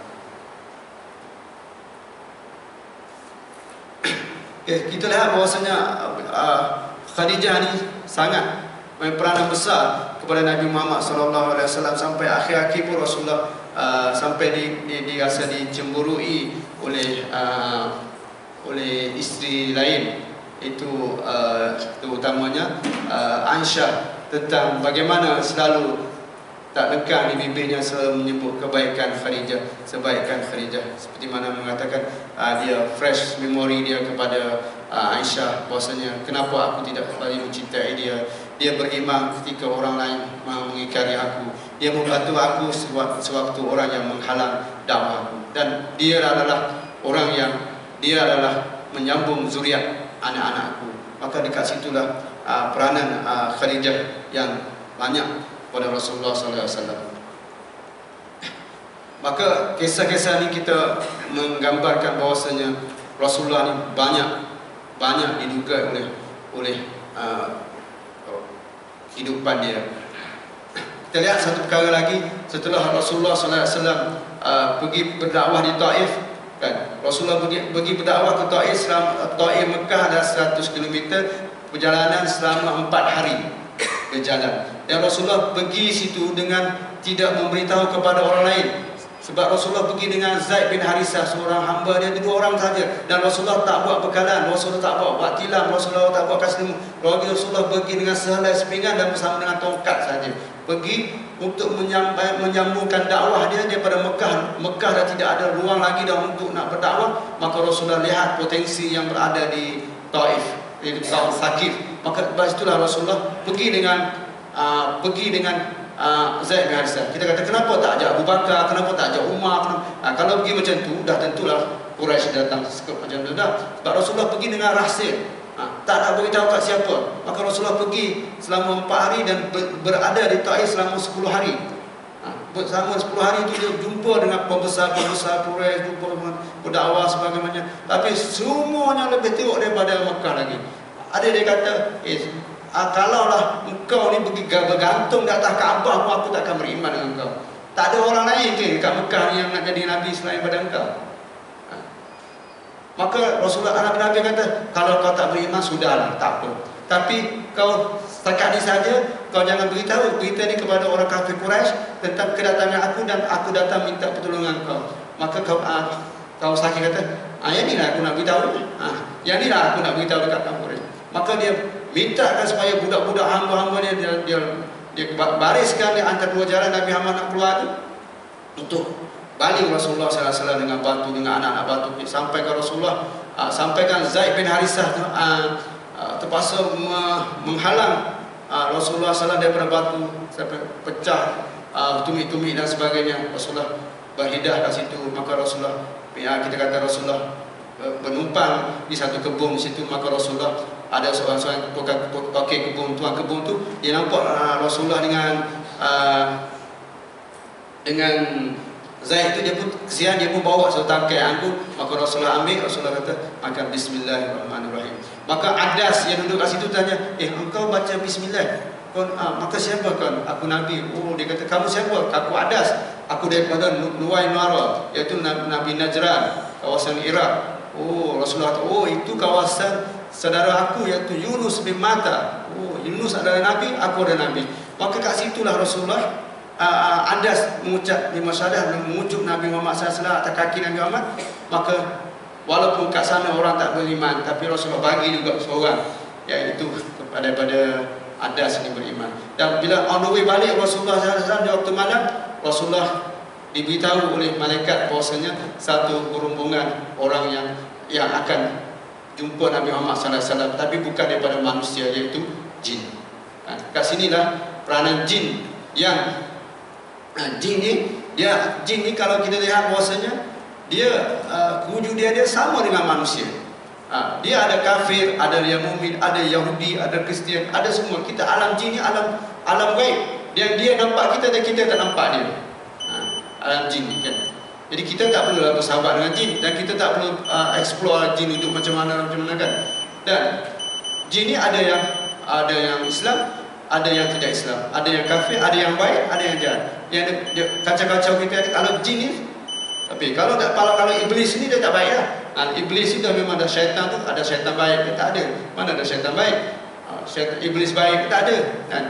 Speaker 1: Okay, kita lihat bahawasanya uh, Khadijah ni sangat berperanan besar kepada Nabi Muhammad sallallahu alaihi wasallam sampai akhir-akhir pun Rasulullah uh, sampai di, di, dirasa dicemburui oleh uh, oleh isteri lain, itu uh, terutamanya uh, Aisyah, tentang bagaimana selalu tak lekang di bibirnya selalu menyebut kebaikan Khadijah, sebaikan Khadijah, seperti mana mengatakan uh, dia fresh memory dia kepada uh, Aisyah, bahwasanya kenapa aku tidak lagi mencintai dia. Dia beriman ketika orang lain mengingkari aku, dia membantu aku sewaktu orang yang menghalang dakwahku, dan dia adalah orang yang dia adalah menyambung zuriat anak-anakku. Maka dekat situlah uh, peranan uh, Khadijah yang banyak pada Rasulullah sallallahu alaihi wasallam. Maka kisah-kisah ini kita menggambarkan bahawasanya Rasulullah ni banyak banyak diduga oleh oleh uh, hidupan dia. Kita lihat satu perkara lagi, setelah Rasulullah sallallahu alaihi wasallam uh, pergi berdakwah di Taif, kan? Rasulullah pergi, pergi berdakwah ke Taif, selama Taif Mekah adalah seratus kilometer, perjalanan selama empat hari berjalan. Dan Rasulullah pergi situ dengan tidak memberitahu kepada orang lain. Sebab Rasulullah pergi dengan Zaid bin Harisah, seorang hamba dia, dua orang saja, dan Rasulullah tak buat bekalan, Rasulullah tak buat buat tilam, Rasulullah tak buat kasih. Rasulullah pergi dengan sehelai sepinggan dan bersama dengan tongkat saja. Pergi untuk menyambungkan dakwah dia daripada Mekah. Mekah dah tidak ada ruang lagi dah untuk nak berdakwah. Maka Rasulullah lihat potensi yang berada di Taif, di Taif Sakif. Maka lepas itulah Rasulullah pergi dengan uh, pergi dengan Uh, Zaid bin Harisah. Kita kata kenapa tak ajak Abu Bakar, kenapa tak ajak Umar, kenapa? Uh, kalau pergi macam tu, dah tentulah Quraisy datang macam tu dah. Sebab Rasulullah pergi dengan rahsia, uh, tak nak beritahu kat siapa. Maka Rasulullah pergi selama empat hari dan ber, berada di Taif selama sepuluh hari. Uh, selama sepuluh hari itu dia jumpa dengan pembesar-pembesar Quraisy, jumpa dengan berdakwah sebagainya. Tapi semuanya lebih teruk daripada Mekah lagi. Ada dia kata, eh, Ah, kalaulah engkau ni pergi bergantung di atas Kaabah pun aku tak akan beriman dengan engkau. Tak ada orang lain ke kat Mekah yang nak jadi Nabi selain pada engkau? Ha. Maka Rasulullah anak Nabi kata, kalau kau tak beriman, sudahlah, tak apa. Tapi kau setakat ni saja, kau jangan beritahu berita ni kepada orang kafir Quraisy tentang kedatangan aku dan aku datang minta pertolongan kau. Maka kau ah, kau sakit kata, ah, yang ni lah aku nak beritahu. Ah, yang ni lah aku nak beritahu dekat kamu. Maka dia mintakan supaya budak-budak hamba-hamba dia, dia, dia, dia bariskan di antara dua jalan Nabi Muhammad nak keluar tu, untuk baling Rasulullah sallallahu alaihi wasallam dengan batu, dengan anak-anak batu. Sampai ke Rasulullah, uh, sampaikan Zaid bin Harisah uh, uh, terpaksa menghalang uh, Rasulullah sallallahu alaihi wasallam daripada batu sampai pecah uh, tumit-tumit dan sebagainya. Rasulullah berhidah kat situ. Maka Rasulullah, ya, kita kata Rasulullah bernumpang di satu kebun di situ. Maka Rasulullah, ada seorang-seorang pakai kebun, tuan kebun tu, dia nampak uh, Rasulullah dengan uh, dengan Zaid tu, dia pun kesian, dia pun bawa satu tangkai anggur. Maka Rasulullah ambil, Rasulullah kata, makan bismillahirrahmanirrahim. Maka Adas yang duduk kat situ tanya, eh engkau baca bismillah? Kau, ah, maka siapa kau? Aku Nabi. Oh, dia kata, kamu siapa? Aku Adas. Aku daripada Nuwai Nara, iaitu Nabi Najran, kawasan Iraq. Oh, Rasulullah kata, oh itu kawasan saudara aku iaitu Yunus bin Matta. Oh, Yunus adalah Nabi, aku adalah Nabi. Maka kat situlah Rasulullah uh, Adas mengucap lima syahadat, mengucap Nabi Muhammad sallallahu alaihi wasallam atas kaki Nabi Muhammad. Maka walaupun kat sana orang tak beriman, tapi Rasulullah bagi juga seorang, iaitu kepada pada Adas ini beriman. Dan bila on the way balik Rasulullah sallallahu alaihi wasallam di waktu malam, Rasulullah diberitahu oleh malaikat bahwasanya satu rombongan orang yang yang akan jumpa Nabi Muhammad sallallahu alaihi wasallam, tapi bukan daripada manusia, iaitu jin. Ha, kat sinilah peranan jin yang ha, jin ni dia jin ni kalau kita lihat bahwasanya dia uh, wujud dia dia sama dengan manusia. Ha, dia ada kafir, ada yang mukmin, ada Yahudi, ada Kristian, ada semua. Kita alam jin ni alam alam gaib. Dia dia nampak kita dan kita tak nampak dia. Ha, alam jin ni kan. Jadi kita tak perlu bersahabat dengan jin, dan kita tak perlu uh, explore jin untuk macam mana macam mana kan. Dan jin ni ada yang ada yang Islam, ada yang tidak Islam, ada yang kafir, ada yang baik, ada yang jahat. Yang dia kacau-kacau kita kalau jin ni. Tapi kalau tak, kalau kalau iblis ni dia tak baik lah. Nah, iblis itu memang ada syaitan tu, ada syaitan baik ke tak ada. Mana ada syaitan baik? Uh, syaitan iblis baik ke tak ada. Kan?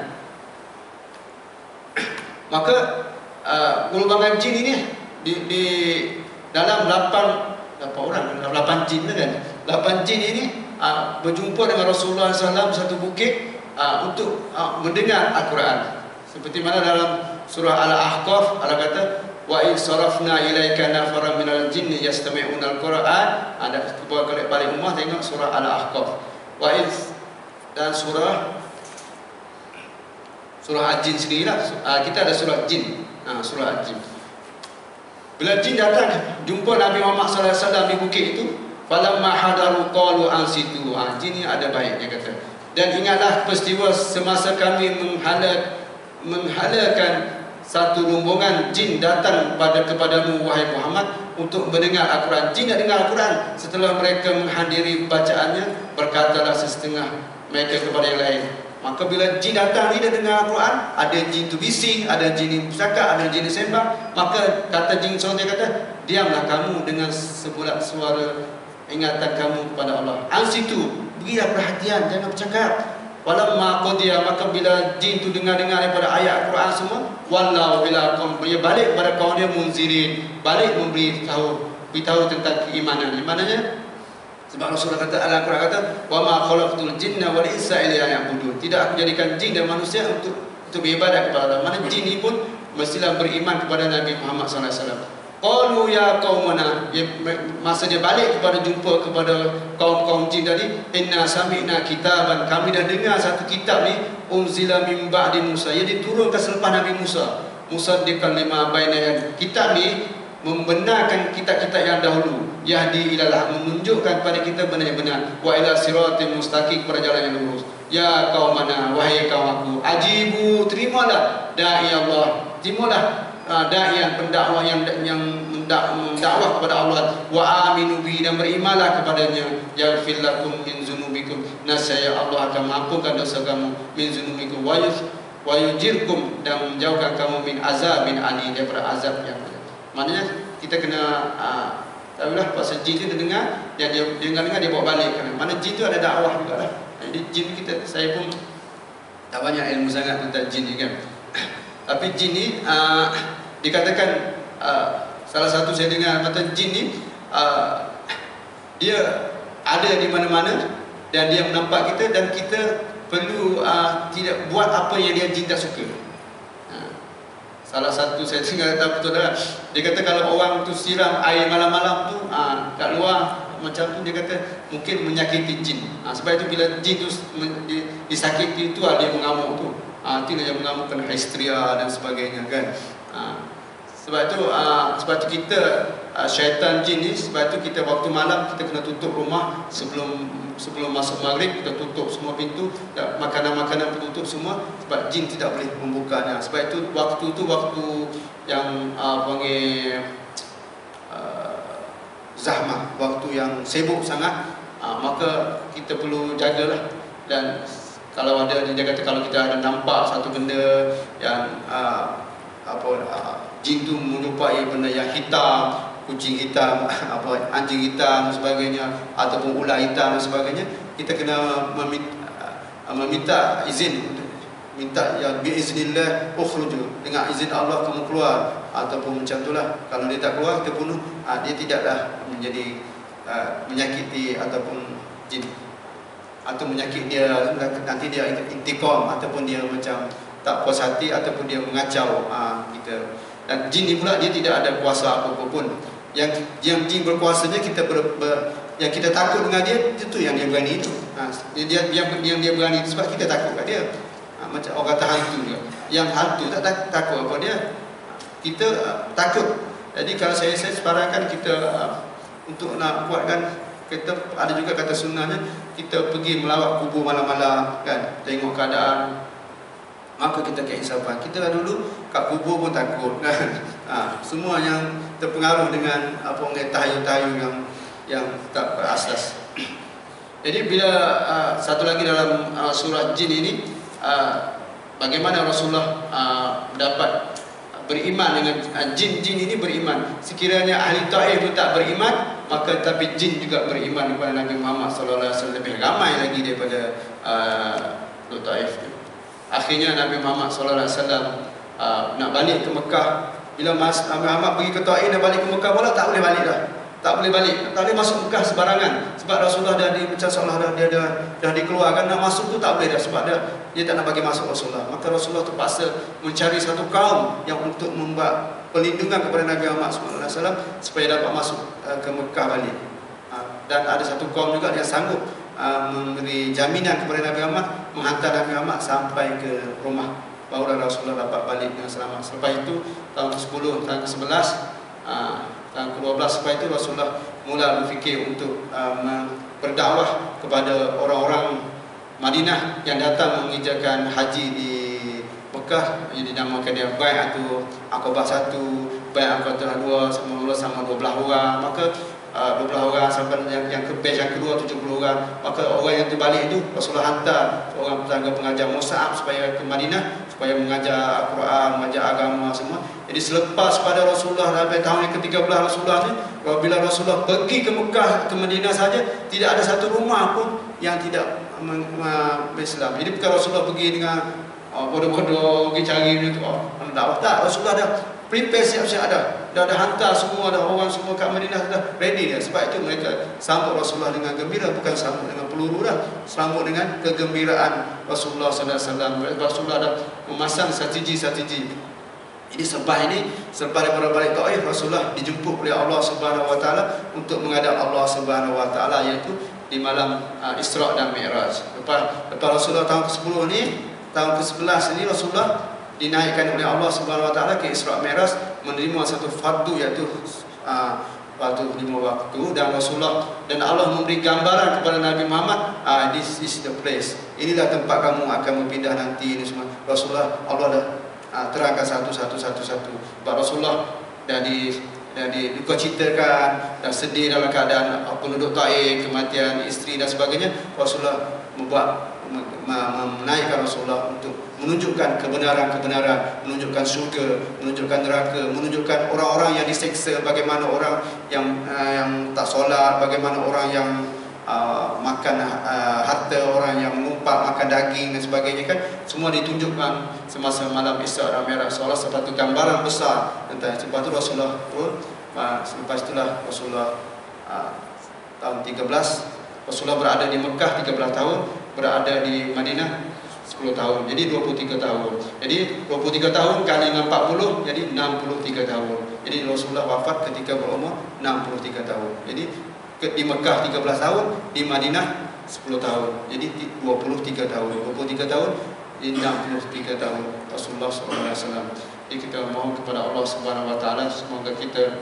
Speaker 1: Maka uh, golongan jin ini Di, di dalam lapan orang, lapan jin kan, lapan jin ini uh, berjumpa dengan Rasulullah sallallahu alaihi wasallam satu bukit uh, untuk uh, mendengar Al-Quran. Seperti mana dalam surah Al-Ahqaf Allah kata, wa in sarafna ilaika nafaran minal jinni yastami'una al-Quran. Ada cuba kalau balik rumah tengok surah Al-Ahqaf. Wa in, dan surah surah Al-Jin sendirilah. Uh, kita ada surah Jin, uh, surah Al-Jin. Bila jin datang jumpa Nabi Muhammad sallallahu alaihi wasallam di bukit itu, falamma hadaru qalu ansitu. Ha, jin ni ada baik dia kata. Dan ingatlah peristiwa semasa kami menghala menghalakan satu rombongan jin datang pada kepadamu wahai Muhammad untuk mendengar Al-Quran. Jin nak dengar Al-Quran. Setelah mereka menghadiri bacaannya, berkatalah sesetengah mereka kepada yang lain. Maka bila jin datang ni dia dengar Al-Quran, ada jin tu bising, ada jin yang bercakap, ada jin yang sembang. Maka kata jin seorang dia kata, diamlah kamu dengan sebulat suara ingatan kamu kepada Allah. Ansitu, berilah perhatian, jangan bercakap. Walamma qadiya, maka bila jin tu dengar-dengar daripada ayat Quran semua, wallahu bila qaum, dia balik kepada kaum dia munzirin, balik memberi tahu, beritahu tentang keimanan. Maknanya sebab Rasulullah kata, dalam Quran kata, wa ma khalaqtul jinna wal insa illa liya'budun. Tidak aku jadikan jin dan manusia untuk untuk beribadat kepada Allah. Mana jin ni pun mestilah beriman kepada Nabi Muhammad sallallahu alaihi wasallam. Qalu ya qaumana, masa dia balik kepada jumpa kepada kaum-kaum jin tadi, inna sami'na kitaban, kami dah dengar satu kitab ni, unzila min ba'di Musa, ia diturunkan selepas Nabi Musa, musaddiqan lima baina yadayhi. Kitab ni membenarkan kitab-kitab yang dahulu, yahdi ilalah, menunjukkan kepada kita benar yang benar, wa ila siratim mustaqim, kepada jalan yang lurus. Ya qaumana, wahai kaum aku, ajibu, terimalah da'i Allah, terimalah dai yang pendakwah yang yang mendakwah kepada Allah, wa aminu bi, dan berimanlah kepadanya, yaghfir lakum min dzunubikum, nasaya Allah akan mengampunkan dosa kamu, min dzunubikum wa wa yujirkum, dan menjauhkan kamu min azabin ali, daripada azab yang ada. Maknanya kita kena uh, tahulah pasal jin tu dengar, dia dia dengar-dengar dia bawa balik kan. Mana jin tu ada dakwah jugalah. Jadi jin kita, saya pun tak banyak ilmu sangat tentang jin ni kan. Tapi jin ni uh, dikatakan uh, salah satu saya dengar kata jin ni uh, dia ada di mana-mana dan dia menampak kita, dan kita perlu uh, tidak buat apa yang dia jin tak suka. Uh, salah satu saya dengar kata betul dah. Dia kata kalau orang tu siram air malam-malam tu uh, kat luar macam tu, dia kata mungkin menyakiti jin. Uh, sebab itu bila jin tu disakiti tu uh, dia mengamuk tu. Ah, itu yang mengamukan histeria dan sebagainya kan. Ah, sebab itu ah, sebab itu kita ah, syaitan jin ni, sebab itu kita waktu malam kita kena tutup rumah sebelum sebelum masuk maghrib, kita tutup semua pintu, makanan-makanan tutup semua, sebab jin tidak boleh membukanya. Sebab itu waktu itu waktu yang ah, panggil ah, zahmah, waktu yang sibuk sangat, ah, maka kita perlu jagalah. Dan kalau ada, dia kata kalau kita ada nampak satu benda yang uh, apa uh, jin tu menyerupai benda yang hitam, kucing hitam, apa anjing hitam dan sebagainya, ataupun ular hitam dan sebagainya, kita kena meminta, uh, meminta izin, minta ya biiznillah ukhruju, dengan izin Allah kamu keluar, ataupun macam itulah. Kalau dia tak keluar, kita bunuh, uh, dia tidaklah menjadi uh, menyakiti ataupun jin, atau menyakit dia, nanti dia intikam, ataupun dia macam tak puas hati, ataupun dia mengacau aa, kita. Dan jin ni pula dia tidak ada kuasa apa-apa pun. Yang yang jin berkuasanya kita ber, ber, yang kita takut dengan dia, itu yang dia berani itu. Ha, dia yang yang dia berani itu sebab kita takut kat dia. Ha, macam orang kata hantu dia. Yang hantu tak, tak takut apa dia. Kita uh, takut. Jadi kalau saya saya sebarangkan kita uh, untuk nak kuatkan, kita ada juga kata sunnahnya, kita pergi melawat kubur malam-malam kan, tengok keadaan, maka kita keinsafan. Kita dulu kat kubur pun takut kan. Ha, semua yang terpengaruh dengan apa orang tahayul-tahayul yang yang tak berasas. Jadi bila uh, satu lagi dalam uh, surah jin ini, uh, bagaimana Rasulullah uh, mendapat beriman dengan uh, jin-jin ini beriman. Sekiranya ahli Taif itu tak beriman, maka tapi jin juga beriman kepada Nabi Muhammad sallallahu alaihi wasallam, lebih ramai lagi daripada uh, Taif. Akhirnya Nabi Muhammad sallallahu alaihi wasallam uh, nak balik ke Mekah. Bila Mas Nabi Muhammad pergi ke Taif dan balik ke Mekah pula, tak boleh balik dah. Tak boleh balik, tak boleh masuk Mekah sebarangan. Sebab Rasulullah dah di macam seolah dah dia dah, dah dikeluarkan, nak masuk tu tak boleh dah, sebab dia dia tak nak bagi masuk Rasulullah. Maka Rasulullah terpaksa mencari satu kaum yang untuk membuat perlindungan kepada Nabi Muhammad sallallahu alaihi wasallam supaya dapat masuk uh, ke Mekah balik. Uh, dan ada satu kaum juga yang sanggup uh, memberi jaminan kepada Nabi Muhammad, menghantar Nabi Muhammad sampai ke rumah, barulah Rasulullah dapat balik dengan selamat. Selepas itu tahun ke sepuluh, tahun ke sebelas, uh, tahun ke dua belas, selepas itu Rasulullah mula berfikir untuk um, berdakwah kepada orang-orang Madinah yang datang mengerjakan haji di Mekah. Jadi dinamakan dia Bai'atu Aqabah satu, Bai'atu dua, sama sama dua belas orang. Maka uh, dua belas orang sampai yang, yang ke batch yang kedua tujuh puluh orang. Maka orang yang terbalik itu Rasulullah hantar orang tenaga pengajar Mus'ab supaya ke Madinah, supaya mengajar Al-Quran, mengajar agama semua. Jadi selepas pada Rasulullah sampai tahun yang ke tiga belas Rasulullah ni, bila Rasulullah pergi ke Mekah, ke Madinah saja, tidak ada satu rumah pun yang tidak Islam. Jadi bukan Rasulullah pergi dengan oh, bodoh-bodoh pergi cari dia tu. Oh, dakwah tak. Rasulullah dah prepare siap-siap ada. Dah ada hantar semua dah, orang semua kat Madinah dah ready dah. Sebab itu mereka sambut Rasulullah dengan gembira, bukan sambut dengan peluru dah. Sambut dengan kegembiraan Rasulullah sallallahu alaihi wasallam. Rasulullah dah memasang strategi-strategi. Jadi selepas ini, selepas daripada balik Taif, Rasulullah dijemput oleh Allah Subhanahu Wa Taala untuk menghadap Allah Subhanahu Wa Taala, iaitu di malam uh, Isra dan Mi'raj. Lepas lepas Rasulullah tahun ke sepuluh ni, tahun ke sebelas ni Rasulullah dinaikkan oleh Allah Subhanahu Wa Taala ke Isra Mi'raj, menerima satu fardu, iaitu uh, fardu lima waktu, dan Rasulullah dan Allah memberi gambaran kepada Nabi Muhammad, uh, this is the place. Inilah tempat kamu akan berpindah nanti ini semua. Rasulullah Allah dah uh, terangkan satu-satu satu-satu. Sebab Rasulullah dah di dan diduka citakan dan sedih dalam keadaan penduduk Taif, kematian isteri dan sebagainya. Rasulullah membuat menaikkan Rasulullah untuk menunjukkan kebenaran-kebenaran, menunjukkan syurga, menunjukkan neraka, menunjukkan orang-orang yang diseksa, bagaimana orang yang uh, yang tak solat, bagaimana orang yang uh, makan uh, harta orang, yang mengumpat makan daging dan sebagainya, kan semua ditunjukkan semasa malam Isra dan Mi'raj. Seolah satu gambaran besar tentang itu. Lepas tu Rasulullah pun uh, selepas itulah Rasulullah uh, tahun tiga belas Rasulullah berada di Mekah tiga belas tahun, berada di Madinah sepuluh tahun. Jadi dua puluh tiga tahun. Jadi dua puluh tiga tahun kali dengan empat puluh, jadi enam puluh tiga tahun. Jadi Rasulullah wafat ketika berumur enam puluh tiga tahun. Jadi di Mekah tiga belas tahun, di Madinah sepuluh tahun. Jadi dua puluh tiga tahun. dua puluh tiga tahun, di enam puluh tiga tahun Rasulullah sallallahu alaihi wasallam. Jadi kita mohon kepada Allah Subhanahu Wa Taala semoga kita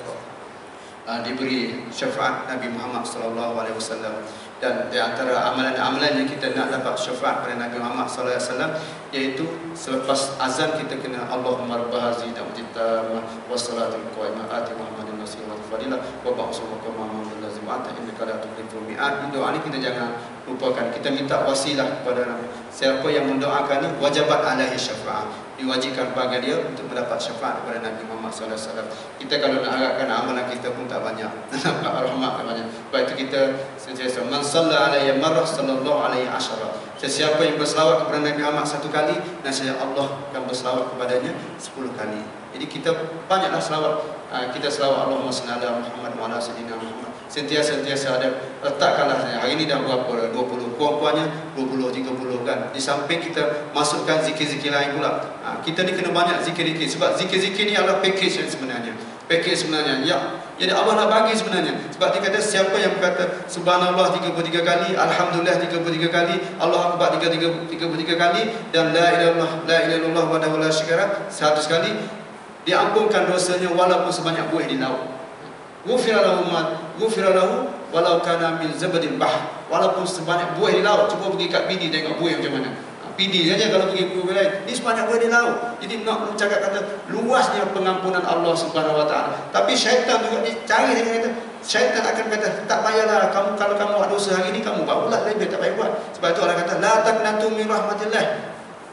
Speaker 1: uh, diberi syafaat Nabi Muhammad sallallahu alaihi wasallam. Dan di antara amalan-amalan yang kita nak dapat syafaat pada Nabi Muhammad sallallahu alaihi wasallam, iaitu selepas azan kita kena Allahumma rabb hadhihi da'watina wassalatul qa'imah ati Muhammadin nasir wal fadilah wa ba'suhu kama Muhammadin lazim anta innaka la tukhliful mi'ad. Doa ni kita jangan lupakan. Kita minta wasilah kepada Nabi. Siapa yang mendoakan ni wajibat alaihi syafaat, diwajibkan bagi dia untuk mendapat syafaat kepada Nabi Muhammad sallallahu alaihi wasallam. Kita kalau nak harapkan amalan kita pun tak banyak, dapat rahmat tak banyak. Sebab itu kita sentiasa man salla alaihi marrah sallallahu alaihi asyara. Sesiapa yang berselawat kepada Nabi Muhammad satu kali, nasib Allah akan berselawat kepadanya sepuluh kali. Jadi kita banyaklah selawat. Kita selawat Allahumma salli ala Muhammad wa ala sayyidina Muhammad. Sentiasa-sentiasa ada. Letakkanlah hari ini dah berapa? dua puluh. Kurang-kurangnya dua puluh, tiga puluh kan. Di samping kita masukkan zikir-zikir lain pula. Ha, kita ni kena banyak zikir-zikir. Sebab zikir-zikir ni adalah package yang sebenarnya. Package sebenarnya. Ya. Jadi Allah nak bagi sebenarnya. Sebab dia kata siapa yang berkata Subhanallah tiga puluh tiga kali, Alhamdulillah tiga puluh tiga kali, Allah Akbar tiga puluh tiga kali, dan La ilaha illallah la ilaha illallah wahdahu la syarika seratus kali, diampunkan dosanya walaupun sebanyak buih di laut. Ghufira lahu ma ghufira lahu walau kana min zabadil bahr. Walaupun sebanyak buih di laut. Cuba pergi kat P D tengok buih macam mana. P D saja kalau pergi buih lain. Ini sebanyak buih di laut. Jadi nak cakap kata luasnya pengampunan Allah Subhanahu Wa Taala. Tapi syaitan juga dicari, dia kata syaitan akan kata tak payahlah kamu, kalau kamu buat dosa hari ini kamu barulah lebih, tak payah buat. Sebab itu Allah kata la taqnatu min rahmatillah.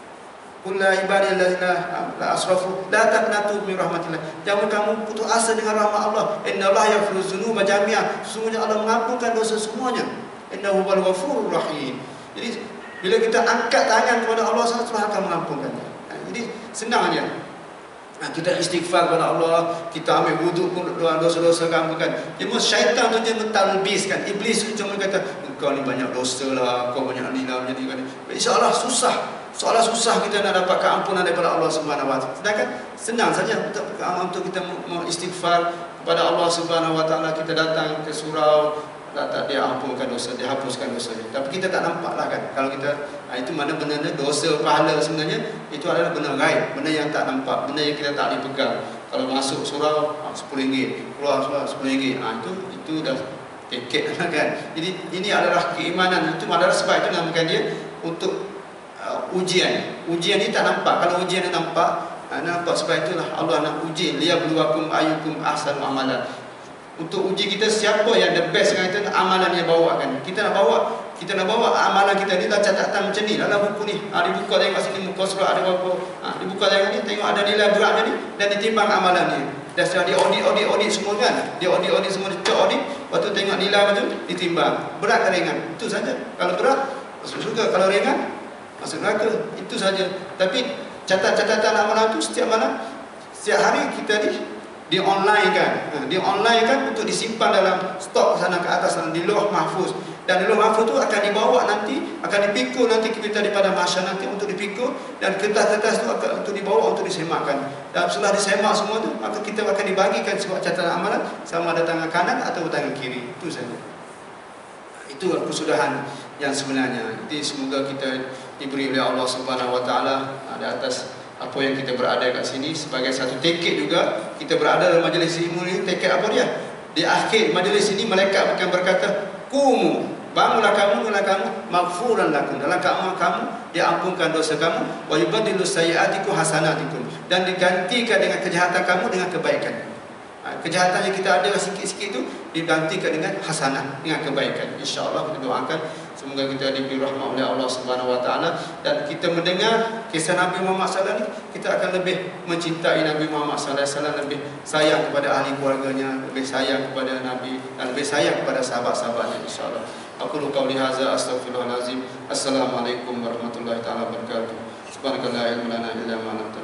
Speaker 1: Qul la ibadillazina la asrafu la taqnatu min rahmatillah. Jangan kamu putus asa dengan rahmat Allah. Innallaha yaghfiru dzunuba jami'a. Sesungguhnya Allah mengampunkan dosa semuanya. Innahu huwal ghafurur rahim. Jadi bila kita angkat tangan kepada Allah, Allah akan mengampunkannya. Jadi senang aja. Nah, kita istighfar kepada Allah, kita ambil wuduk pun doa dosa-dosa kamu kan. Cuma syaitan tu dia mentalbiskan. Iblis tu cuma kata kau ni banyak dosa lah, kau banyak ni lah, jadi kan. Insya-Allah susah. Soalan susah kita nak dapat keampunan daripada Allah Subhanahu Wa Taala. Sedangkan senang saja untuk untuk kita mengistighfar kepada Allah Subhanahu Wa Taala. Kita datang ke surau, tak dia ampunkan dosa, dia hapuskan dosa. Tapi kita tak nampaklah kan. Kalau kita itu mana benda dosa pahala sebenarnya itu adalah benda gaib, benda yang tak nampak, benda yang kita tak boleh pegang. Kalau masuk surau sepuluh ringgit, keluar surau sepuluh ringgit. Ah itu itu dah tiket kan. Jadi ini adalah keimanan. Itu adalah sebab itu namakan dia untuk Uh, ujian. Ujian ni tak nampak. Kalau ujian ni nampak, uh, nampak. Sebab itulah Allah nak uji liyabluwakum ayyukum ahsanu amalan. Untuk uji kita siapa yang the best dengan kita, amalan yang bawakan. Kita nak bawa, kita nak bawa amalan kita ni dalam catatan macam ni dalam buku ni. Ha, dibuka tengok sini muka surat ada berapa. Ha, dibuka tengok ni, tengok ada nilai beratnya ni dan ditimbang amalan ni. Dan setelah dia audit audit audit semua kan. Dia audit audit semua, dia cek audit, lepas tu tengok nilai macam ditimbang. Berat ke ringan? Itu saja. Kalau berat masuk surga. Kalau ringan, masuk neraka. Itu saja. Tapi catatan-catatan amalan itu setiap malam, setiap hari kita di di online kan, di online kan untuk disimpan dalam stok sana ke atas di lauh mahfuz. Dan di lauh mahfuz itu akan dibawa nanti, akan dipikul nanti kita daripada mahsyar nanti untuk dipikul, dan kertas-kertas itu akan untuk dibawa untuk disemakkan. Dan setelah disemak semua itu, maka kita akan dibagikan sebuah catatan amalan sama ada tangan kanan atau tangan kiri. Itu saja. Itu kesudahan yang sebenarnya. Jadi semoga kita diberi oleh Allah Subhanahu Wa Taala ada atas apa yang kita berada kat sini sebagai satu tiket juga. Kita berada dalam majlis ilmu ini, tiket apa dia? Di akhir majlis ini malaikat akan berkata, "Qumu, bangunlah kamu, bangunlah kamu, maghfuran lakum." Dalam keadaan kamu diampunkan dosa kamu, wa yubaddilu sayyi'atikum hasanatikum, dan digantikan dengan kejahatan kamu dengan kebaikan. Kejahatan yang kita ada sikit-sikit itu digantikan dengan hasanah, dengan kebaikan. InsyaAllah kita doakan semoga kita diberi rahmat oleh Allah Subhanahu Wa Taala, dan kita mendengar kisah Nabi Muhammad sallallahu alaihi wasallam, kita akan lebih mencintai Nabi Muhammad sallallahu alaihi wasallam, lebih sayang kepada ahli keluarganya, lebih sayang kepada Nabi, dan lebih sayang kepada sahabat-sahabatnya, insyaAllah. Aku lu qauli hadza astaghfirullahalazim. Assalamualaikum warahmatullahi taala wabarakatuh. Subhanakallahumma la ilaha illa anta